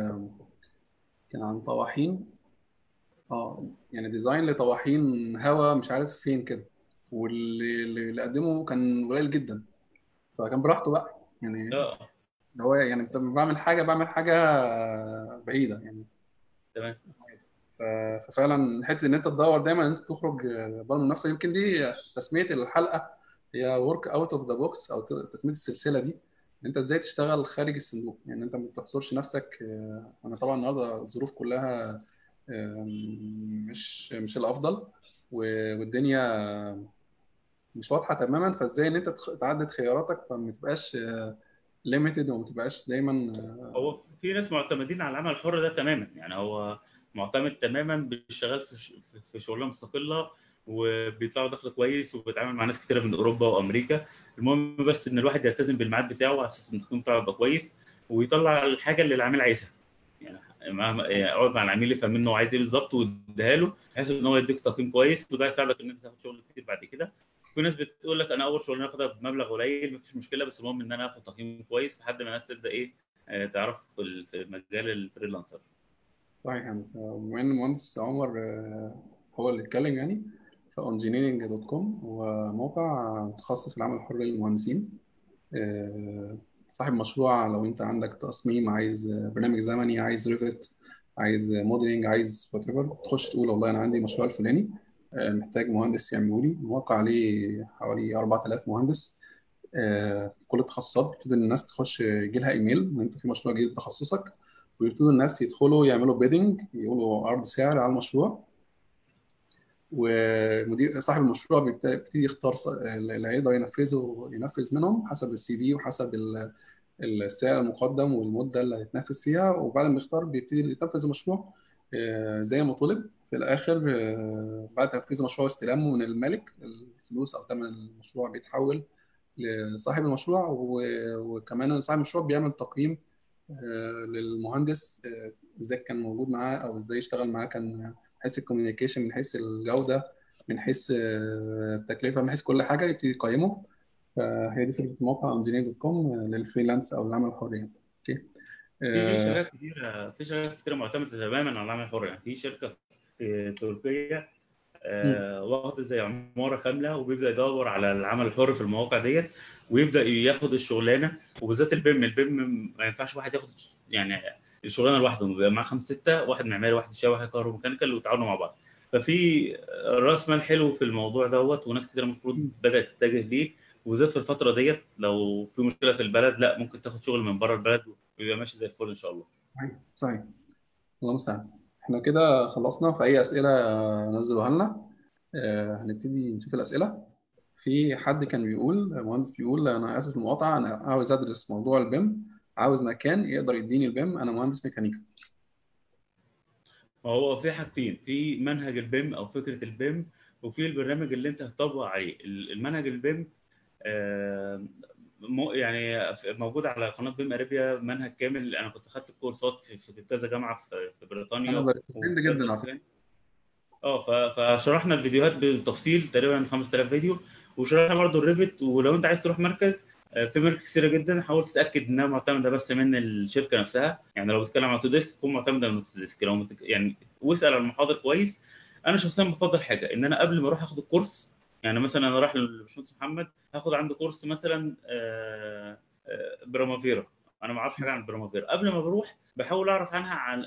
كان عن طواحين. اه يعني ديزاين لطواحين هوا مش عارف فين كده. واللي اللي قدمه كان قليل جدا. فكان براحته بقى يعني. اه اللي هو يعني انت بعمل حاجه بعمل حاجه بعيده يعني. تمام. ف- ففعلا حته ان انت تدور دايما ان انت تخرج بره المنافسه. يمكن دي تسميه الحلقه، هي ورك اوت اوف ذا بوكس، او ت- تسميه السلسله دي. ان انت ازاي تشتغل خارج الصندوق. يعني انت ما تحصرش نفسك. آه، انا طبعا النهارده الظروف كلها آه، مش مش الافضل. و- والدنيا مش واضحه تماما. فازاي ان انت تخ- تعدد خياراتك فما تبقاش ليميتد، وما تبقاش دايما. هو في ناس معتمدين على العمل الحر ده تماما، يعني هو معتمد تماما، بيشتغل في ش- في في شغلانه مستقله وبيطلعوا دخل كويس، وبيتعامل مع ناس كتيره من اوروبا وامريكا. المهم بس ان الواحد يلتزم بالميعاد بتاعه على اساس ان التقييم بتاعه يبقى كويس، ويطلع الحاجه اللي العميل عايزها. يعني مهما يعني اقعد مع العميل يفهم منه هو عايز ايه بالظبط واديها له، بحيث ان هو يديك تقييم كويس، وده يساعدك ان انت تاخد شغل كتير بعد كده. في ناس بتقول لك انا اول شغلانه اخدها بمبلغ قليل مفيش مشكله، بس المهم ان انا اخد تقييم كويس لحد ما الناس تبدا ايه، آه، تعرف في ال- في مجال الفريلانسر. صحيح. يعني بما ان المهندس عمر آه، هو اللي اتكلم يعني. انجينيرنج دوت كوم، هو موقع متخصص في العمل الحر للمهندسين. آه، صاحب مشروع، لو انت عندك تصميم، عايز برنامج زمني، عايز ريفت، عايز موديلنج، عايز وات ايفر، تخش تقول والله انا عندي مشروع الفلاني، آه، محتاج مهندس يعمله لي. الموقع عليه حوالي أربعة آلاف مهندس آه، في كل التخصصات. بتبتدي الناس تخش يجي لها ايميل ان انت في مشروع جديد تخصصك، ويبتدوا الناس يدخلوا يعملوا بيدنج، يقولوا عرض سعر على المشروع، ومدير صاحب المشروع بيبت- بيبتدي يختار ص- اللي هيقدر ينفذه، ينفذ منهم حسب السي في وحسب ال- السعر المقدم والمده اللي هيتنفذ فيها. وبعد ما يختار بيبتدي ينفذ المشروع آه، زي ما طلب. في الاخر آه، بعد تنفيذ المشروع واستلامه من المالك، الفلوس او ثمن المشروع بيتحول لصاحب المشروع. و- وكمان صاحب المشروع بيعمل تقييم آه، للمهندس، آه، ازاي كان موجود معاه او ازاي اشتغل معاه، كان من حيث الكوميونيكيشن، من حيث الجودة، من حيث آه، التكلفة، من حيث كل حاجة يبتدي يقيمه. فهي دي فكرة موقع انجينير دوت كوم للفريلانس او العمل الحر يعني. اوكي. في آه، شركات كتيره في شركات كتيره معتمده تماما على العمل الحر. يعني في شركه في تركيا مم. آه، واخد زي عماره كامله، وبيبدا يدور على العمل الحر في المواقع ديت، ويبدا ياخد الشغلانه. وبالذات البيم البيم ما ينفعش واحد ياخد يعني الشغلانه لوحده، بيبقى معاه خمسه سته، واحد معماري، واحد شاوي، واحد كهروميكانيكال، ويتعاونوا مع بعض. ففي راس مال حلو في الموضوع دوت، وناس كتير المفروض مم. بدات تتجه ليه. وبالذات في الفتره ديت لو في مشكله في البلد، لا ممكن تاخد شغل من بره البلد ويبقى ماشي زي الفل ان شاء الله. صحيح صحيح. الله المستعان. احنا كده خلصنا. في اي اسئلة آه، نزلوها لنا. آه، هنبتدي نشوف الاسئلة. في حد كان بيقول، مهندس بيقول انا اسف المقاطعه، انا عاوز ادرس موضوع البيم، عاوز مكان يقدر يديني البيم، انا مهندس ميكانيكا. هو في حاجتين: في منهج البيم او فكره البيم، وفي البرنامج اللي انت هتطبق عليه. المنهج البيم آه، مو- يعني موجود على قناه بيم اريبيا، منهج كامل. انا كنت خدت الكورسات في في كذا جامعه في في انا بريطانيا وفي بريكومند كذا جدا على فكره. مكان. اه ف- فشرحنا الفيديوهات بالتفصيل تقريبا خمس تلاف فيديو، وشرحنا برضو الريفت. ولو انت عايز تروح مركز، آه، في مراكز كثيره جدا، حاول تتاكد انها معتمده بس من الشركه نفسها. يعني لو بتتكلم عن اوتوديسك تكون معتمده من اوتوديسك. لو متك... يعني واسال عن المحاضر كويس. انا شخصيا بفضل حاجه ان انا قبل ما اروح اخد الكورس، يعني مثلا انا رايح للباشمهندس محمد هاخد عنده كورس مثلا آه، آه، برامافيرا. انا ما اعرفش حاجه عن البرامافيرا. قبل ما بروح بحاول اعرف عنها عن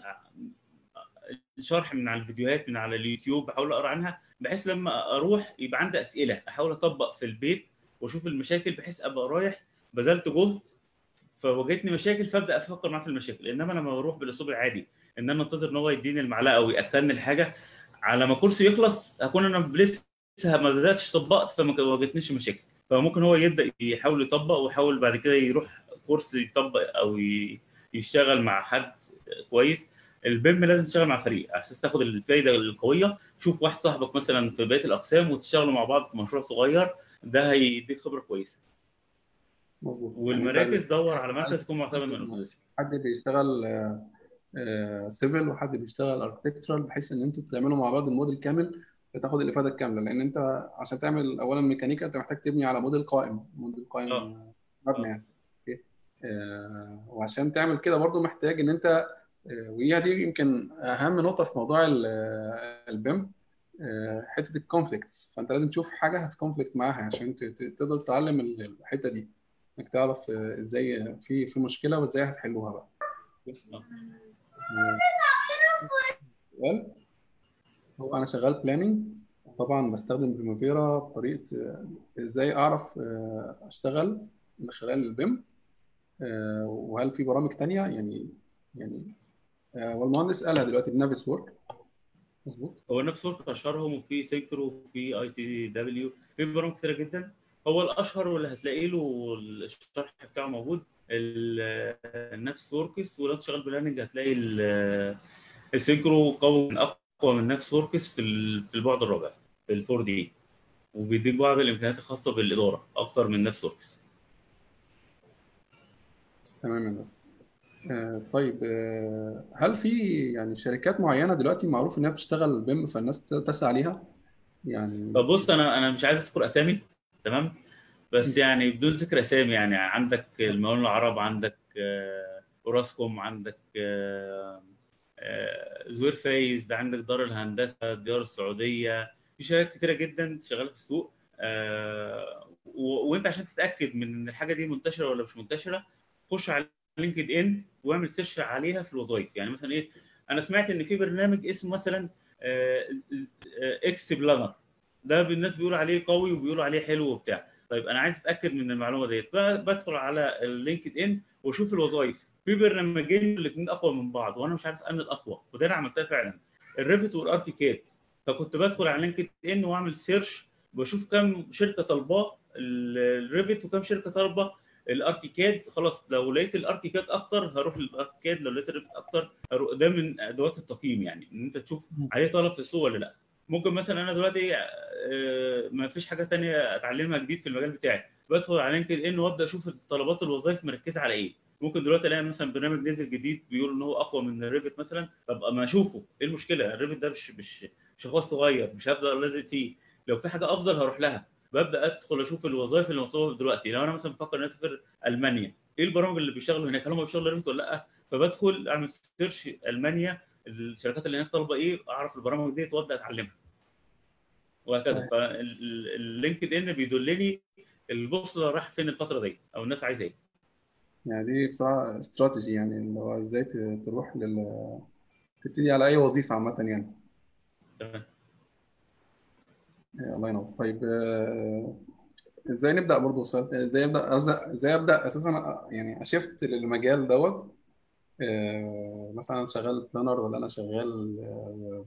شرح من على الفيديوهات من على اليوتيوب، بحاول اقرا عنها بحيث لما اروح يبقى عندي اسئله احاول اطبق في البيت واشوف المشاكل، بحيث ابقى رايح بذلت جهد فواجهتني مشاكل فابدا افكر معاه في المشاكل. انما لما بروح بالاسلوب العادي ان انا انتظر ان هو يديني المعلقه او ياكلني الحاجه على ما الكورس يخلص، اكون انا لسه ما بداتش طبقت فما واجهتنيش مشاكل. فممكن هو يبدا يحاول يطبق ويحاول بعد كده يروح كورس يطبق او ي- يشتغل مع حد كويس. البيم لازم تشتغل مع فريق على اساس تاخد الفايده القويه. شوف واحد صاحبك مثلا في بقيه الاقسام وتشتغلوا مع بعض في مشروع صغير، ده هيديك خبره كويسه. مظبوط. يعني انت والمراكز دور على مركز يكون معتمد من الاوتوديسك. حد بيشتغل سيفل وحد بيشتغل اركتكتشرال، بحيث ان انتوا بتعملوا مع بعض الموديل كامل، بتاخد الافاده الكامله. لان انت عشان تعمل اولا ميكانيكا انت محتاج تبني على موديل قائم، موديل اه قائم آه، مبني اه يعني. اوكي. آه، وعشان تعمل كده برضو محتاج ان انت آه، وهي دي يمكن اهم نقطه في موضوع البيم، حته الكونفليكتس. فانت لازم تشوف حاجه هتكونفليكت معاها عشان ت- ت- تقدر تتعلم الحته دي، انك تعرف آه، ازاي في في مشكله وازاي هتحلوها بقى. اه. آه، سؤال. هو انا شغال بلاننج، طبعا بستخدم بريمافيرا بطريقه آه، ازاي اعرف آه، اشتغل من خلال البيم، آه، وهل في برامج تانية يعني يعني آه، والمهندس قالها دلوقتي بنافس وورك. مظبوط. هو نفس ورك اشهرهم، وفي سينكرو وفي اي تي دبليو، في برامج كتيره جدا. هو الاشهر واللي هتلاقي له الشرح بتاعه موجود النفس وركس. ولو انت شغال بلاننج هتلاقي ال- السينكرو قوي من اقوى من نفس وركس في ال- في البعد الرابع في الفور دي، وبيديك بعض الامكانيات الخاصه بالاداره اكتر من نفس وركس. تمام يا هندسة. آه، طيب آه، هل في يعني شركات معينة دلوقتي معروف إنها بتشتغل بيم فالناس تسعى عليها يعني؟ طب بص، انا انا مش عايز اذكر اسامي، تمام؟ بس يعني بدون ذكر اسامي، يعني عندك المقاولون العرب، عندك آه، اوراسكوم، عندك آه، آه، زوير فايز، ده عندك دار الهندسه، ديار السعوديه. في شركات كتيره جدا شغاله في السوق. آه و- وانت عشان تتاكد من ان الحاجه دي منتشره ولا مش منتشره، خش على لينكد ان واعمل سيرش عليها في الوظائف. يعني مثلا ايه، انا سمعت ان في برنامج اسمه مثلا آه، آه، اكس بلانر، ده الناس بيقولوا عليه قوي وبيقولوا عليه حلو وبتاع. طيب انا عايز اتاكد من المعلومه ديت، ب- بدخل على اللينكد ان واشوف الوظائف في برنامجين الاثنين اقوى من بعض، وانا مش عارف ان الاقوى، وده انا عملتها فعلا، الريفت والاركيكاد. فكنت بدخل على لينكد ان واعمل سيرش، بشوف كم شركه طالباه الريفت وكم شركه طالبه الاركيكاد. خلاص لو لقيت الاركيكاد اكتر هروح للاركيكاد، لو لقيت الريفت اكتر هروح. ده من ادوات التقييم، يعني ان انت تشوف عليه طلب في السوق ولا لا. ممكن مثلا انا دلوقتي آه، ما فيش حاجه تانية اتعلمها جديد في المجال بتاعي، بدخل على لينكد ان وابدا اشوف الطلبات الوظائف مركزه على ايه. ممكن دلوقتي الاقي مثلا برنامج نزل جديد بيقول ان هو اقوى من الريفت مثلا، طب اما اشوفه ايه المشكله. الريفت ده مش مش مش اخوات صغير، مش هبدا لازم فيه. لو في حاجه افضل هروح لها. ببدا ادخل اشوف الوظائف اللي مطلوبه دلوقتي. لو انا مثلا بفكر ان اسافر المانيا، ايه البرامج اللي بيشتغلوا هناك، هل هم بيشتغلوا ريفت ولا لا؟ فبدخل اعمل سيرش المانيا، الشركات اللي هناك طالبه ايه، اعرف البرامج ديت وابدا اتعلمها، وهكذا. طيب. فاللينكد ان بيدلني البوصله رايح فين الفتره ديت، او الناس عايزه ايه. يعني دي بصراحة استراتيجي، يعني اللي هو ازاي ت- تروح لل تبتدي على اي وظيفة عامة يعني. تمام. آه، الله ينور. طيب، آه، ازاي نبدأ برضه سؤال- ازاي ابدا أز- ازاي ابدا اساسا، أ- يعني اشفت للمجال دوت. آه، مثلا انا شغال بلانر، ولا انا شغال آه،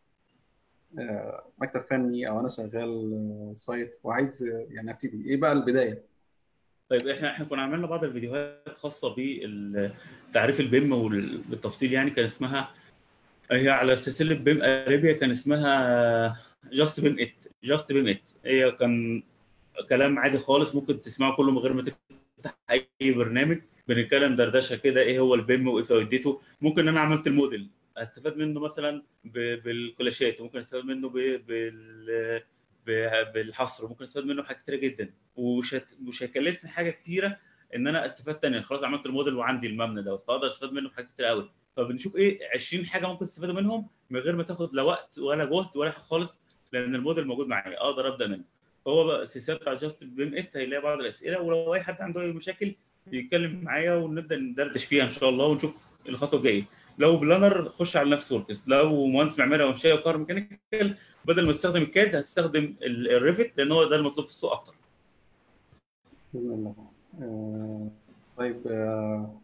آه، مكتب فني، او انا شغال آه، سايت، وعايز آه، يعني ابتدي ايه بقى البدايه. طيب احنا احنا كنا عملنا بعض الفيديوهات خاصه بتعريف البيم وال- بالتفصيل، يعني كان اسمها، هي على سلسله بيم اريبيا، كان اسمها جاست بيم ات. جاست بيم ات هي كان كلام عادي خالص، ممكن تسمعه كله من غير ما تفتح اي برنامج. بنتكلم دردشه كده ايه هو البيم وايه فائدته. ممكن انا عملت الموديل استفاد منه مثلا ب- بالكلاشات، وممكن استفاد منه ب- بال ب- بالحصر، وممكن استفاد منه بحاجات كتيره جدا، ومش هت- مش هيكلفني حاجه كتيره ان انا استفاد تاني. خلاص عملت الموديل وعندي المبنى دوت، فاقدر استفاد منه بحاجات كتير قوي. فبنشوف ايه عشرين حاجه ممكن تستفادوا منهم من غير ما تاخد لا وقت ولا جهد ولا حاجه خالص، لان الموديل موجود معايا اقدر ابدا منه. هو بقى السلسله بتاع جاست بيم ات هيلاقي بعض الاسئله، ولو اي حد عنده اي مشاكل يتكلم معايا ونبدا ندردش فيها ان شاء الله، ونشوف الخطوه الجايه. لو بلانر خش على نفس وركس، لو مهندس معماري او انشائي وكهرباء ميكانيكال بدل ما تستخدم الكاد هتستخدم ال- الريفت، لان هو ده المطلوب في السوق اكتر. باذن الله. آه، طيب، آه،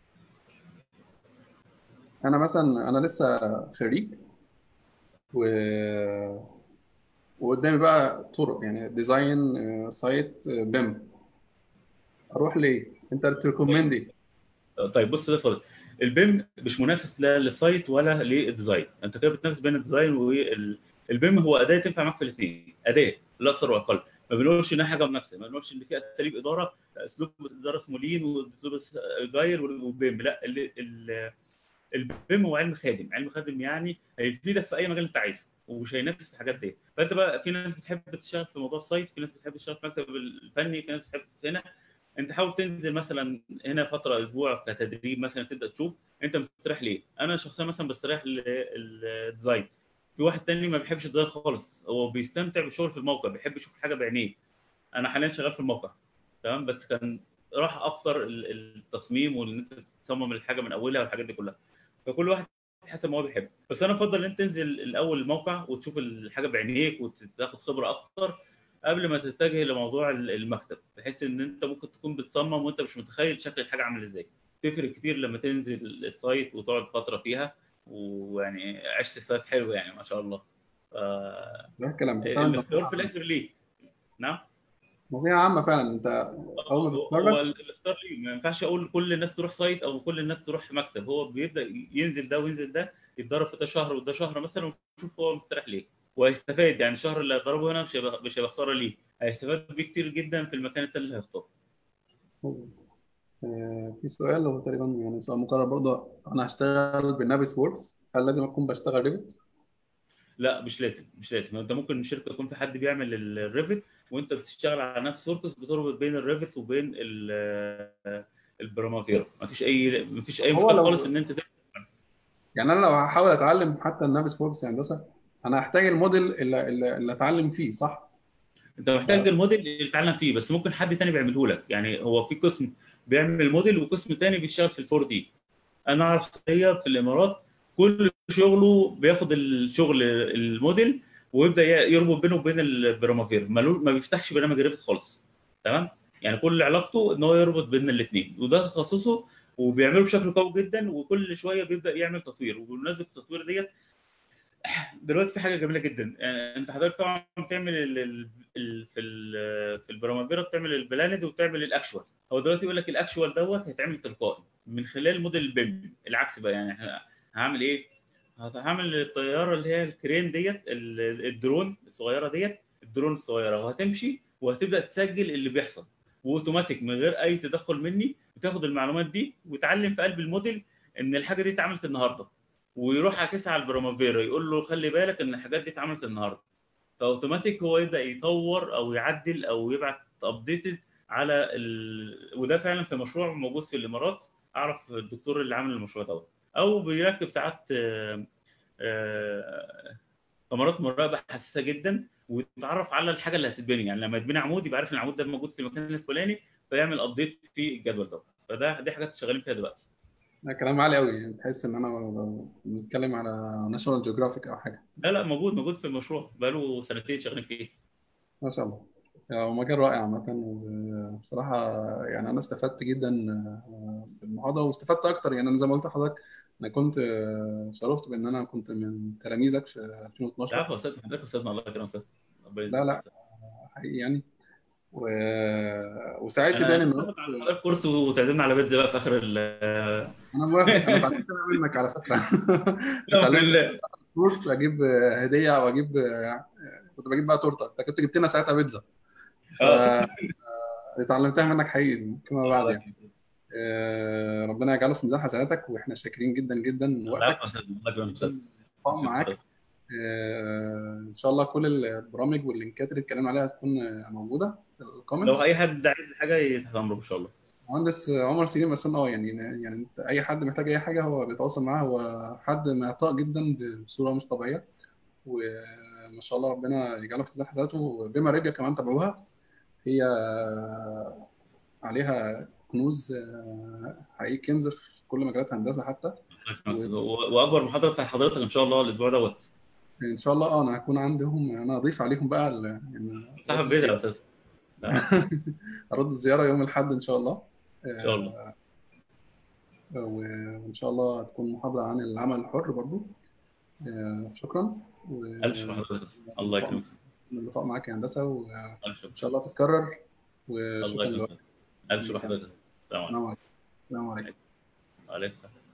انا مثلا انا لسه خريج، و... وقدامي بقى طرق، يعني ديزاين آه، سايت آه، بيم. اروح ليه؟ انت طيب. تريكومند ايه؟ طيب بص ده فضل، البيم مش منافس لا للسايت ولا للديزاين. انت كده بتنافس بين الديزاين والبيم. هو اداه تنفع معاك في الاثنين، اداه لا اكثر ولا اقل. ما بنقولش انها حاجه منافسه، ما بنقولش ان في اساليب اداره، اسلوب اداره اسمه لين واسلوب جاير وبيم. لا، ال- ال- البيم هو علم خادم. علم خادم يعني هيفيدك في اي مجال انت عايزه، ومش هينافس في الحاجات دي. فانت بقى في ناس بتحب تشتغل في موضوع السايت، في ناس بتحب تشتغل في المكتب الفني، في ناس بتحب هنا. انت حاول تنزل مثلا هنا فتره اسبوع كتدريب مثلا، تبدا تشوف انت مستريح ليه. انا شخصيا مثلا بستريح للديزاين. في واحد تاني ما بيحبش الديزاين خالص، هو بيستمتع بالشغل في الموقع، بيحب يشوف الحاجه بعينيه. انا حاليا شغال في الموقع، تمام، بس كان راح اكتر ال- التصميم وان انت تصمم الحاجه من اولها والحاجات دي كلها. فكل واحد حسب ما هو بيحب. بس انا افضل ان انت تنزل الاول الموقع وتشوف الحاجه بعينيك وتاخد خبره اكتر قبل ما تتجه لموضوع ال- المكتب، بحيث ان انت ممكن تكون بتصمم وانت مش متخيل شكل الحاجه عامل ازاي. تفرق كتير لما تنزل السايت وتقعد فتره فيها، ويعني عشت السايت حلو يعني ما شاء الله. ف- ده الكلام فعلا الاختيار في نصيحه. الاخر ليك. نعم. نصيحه عامه فعلا. انت اول ما هو هو تتخرج، الاختيار ليه، ما ينفعش اقول كل الناس تروح سايت او كل الناس تروح مكتب. هو بيبدا ينزل ده وينزل ده، يتدرب في ده شهر وده شهر مثلا، ويشوف هو مستريح ليه وهيستفاد. يعني الشهر اللي هيضربه هنا مش هيبقى مش هيبقى خساره ليه، هيستفاد بيه كتير جدا في المكان التاني اللي هيختاره. آه، في سؤال هو تقريبا يعني سؤال مكرر برضه. انا هشتغل بالنافيس ووركس، هل لازم اكون بشتغل ريفت؟ لا مش لازم، مش لازم. انت ممكن شركه يكون في حد بيعمل الريفت وانت بتشتغل على نفس وركس، بتربط بين الريفت وبين ال- البرامافيرا. ما فيش اي ما فيش طب اي هو مشكله خالص لو ان انت. يعني انا لو هحاول اتعلم حتى النافيس ووركس يا هندسه، انا هحتاج الموديل اللي, اللي, اللي اتعلم فيه، صح؟ انت محتاج الموديل اللي تتعلم فيه، بس ممكن حد تاني بيعمله لك. يعني هو في قسم بيعمل موديل وقسم تاني بيشتغل في الفور دي. انا اعرف صيدليه في الامارات كل شغله بياخد الشغل الموديل ويبدا يربط بينه وبين البرامافير، ملو- ما بيفتحش برنامج ريفت خالص. تمام. يعني كل علاقته ان هو يربط بين الاثنين، وده تخصصه، وبيعمله بشكل قوي جدا، وكل شويه بيبدا يعمل تطوير. وبمناسبه التطوير ديت، دلوقتي في حاجه جميله جدا. آه، انت حضرتك طبعا بتعمل ال ال ال في ال في البرامافيرا بتعمل البلاند وبتعمل الاكشوال. هو دلوقتي يقول لك الاكشوال دوت هيتعمل تلقائي من خلال موديل البيم. العكس بقى، يعني ه- هعمل ايه؟ هعمل الطياره اللي هي الكرين ديت، ال- الدرون الصغيره ديت، الدرون الصغيره، وهتمشي وهتبدا تسجل اللي بيحصل، واوتوماتيك من غير اي تدخل مني، بتاخد المعلومات دي وتعلم في قلب الموديل ان الحاجه دي اتعملت النهارده، ويروح عاكسها على البرومافيرا يقول له خلي بالك ان الحاجات دي اتعملت النهارده. فاوتوماتيك هو يبدا يطور او يعدل او يبعت ابديتد على ال... وده فعلا في مشروع موجود في الامارات. اعرف الدكتور اللي عامل المشروع دوت. او بيركب ساعات آه، آه، كاميرات مراقبه حساسه جدا، ويتعرف على الحاجه اللي هتتبني. يعني لما يتبني عمود يبقى عارف ان العمود ده موجود في المكان الفلاني، فيعمل ابديت في الجدول دوت. فده دي حاجات شغالين فيها دلوقتي. ده كلام عالي قوي، يعني تحس ان انا بنتكلم على ناشونال جيوغرافيك او حاجه. لا لا، موجود موجود في المشروع بقاله سنتين شغالين فيه. ما شاء الله. هو مجال رائع عامة، وبصراحة يعني أنا استفدت جدا بالمحاضرة، واستفدت أكتر. يعني أنا زي ما قلت لحضرتك، أنا كنت شرفت بإن أنا كنت من تلاميذك في ألفين واتناشر. العفو يا استاذ، حضرتك استاذنا، الله يكرمك يا استاذ. ربنا لا يجزيك يا لا، استاذ. حقيقي يعني. و... وسعدت انا تاني إن ناخد على حضرتك كورس وتعزمنا على بيتزا بقى في اخر ال أنا موافق. أنا اتعلمت منك على فكرة. بامر اتعلمت الله. كورس أجيب هدية أو أجيب، كنت بجيب بقى تورتة. أنت كنت جبت لنا ساعتها بيتزا، اه فاتعلمتها منك حقيقي فيما بعد الله يعني. يكرمك. آه، ربنا يجعله في ميزان حسناتك، واحنا شاكرين جدا جدا العفو يا وقتك، استاذ، الله يكرمك يا استاذ. اللقاء شكرا معاك. لحضرتك. آه، ان شاء الله كل البرامج واللينكات اللي اتكلمنا عليها هتكون آه، موجوده في لو الكومنتس. اي حد عايز حاجه تحت امره ان شاء الله. مهندس عمر سليم بس اه يعني، يعني انت اي حد محتاج اي حاجه هو بيتواصل معاه. هو حد معطاء جدا بصوره مش طبيعيه، وما شاء الله ربنا يجعله في ميزان حسناته. بما رجع كمان تابعوها، هي عليها كنوز، آه، حقيقي كنز في كل مجالات هندسه حتى. الله يكرمك يا أستاذ. و- واكبر محاضره بتاع حضرتك ان شاء الله الاسبوع دوت. ان شاء الله اه انا هكون عندهم، انا اضيف عليهم بقى ال- يعني ارد صاحب بيتها يا الزياره. استاذ. اه ارد الزياره يوم الاحد ان شاء الله. ان شاء الله. آه، وان شاء الله هتكون محاضره عن العمل الحر برضو. آه، شكرا. الف شكر لحضرتك يا أستاذ. الله يكرمك واللقاء يا أستاذ. اللقاء معاك يا هندسه، وان الف شكر. شاء الله تتكرر. الله وشكرا يكرمك يا لوقتك. أستاذ. الف شكر لحضرتك يا أستاذ. السلام عليكم. السلام عليكم. السلام عليكم. عليكم السلام.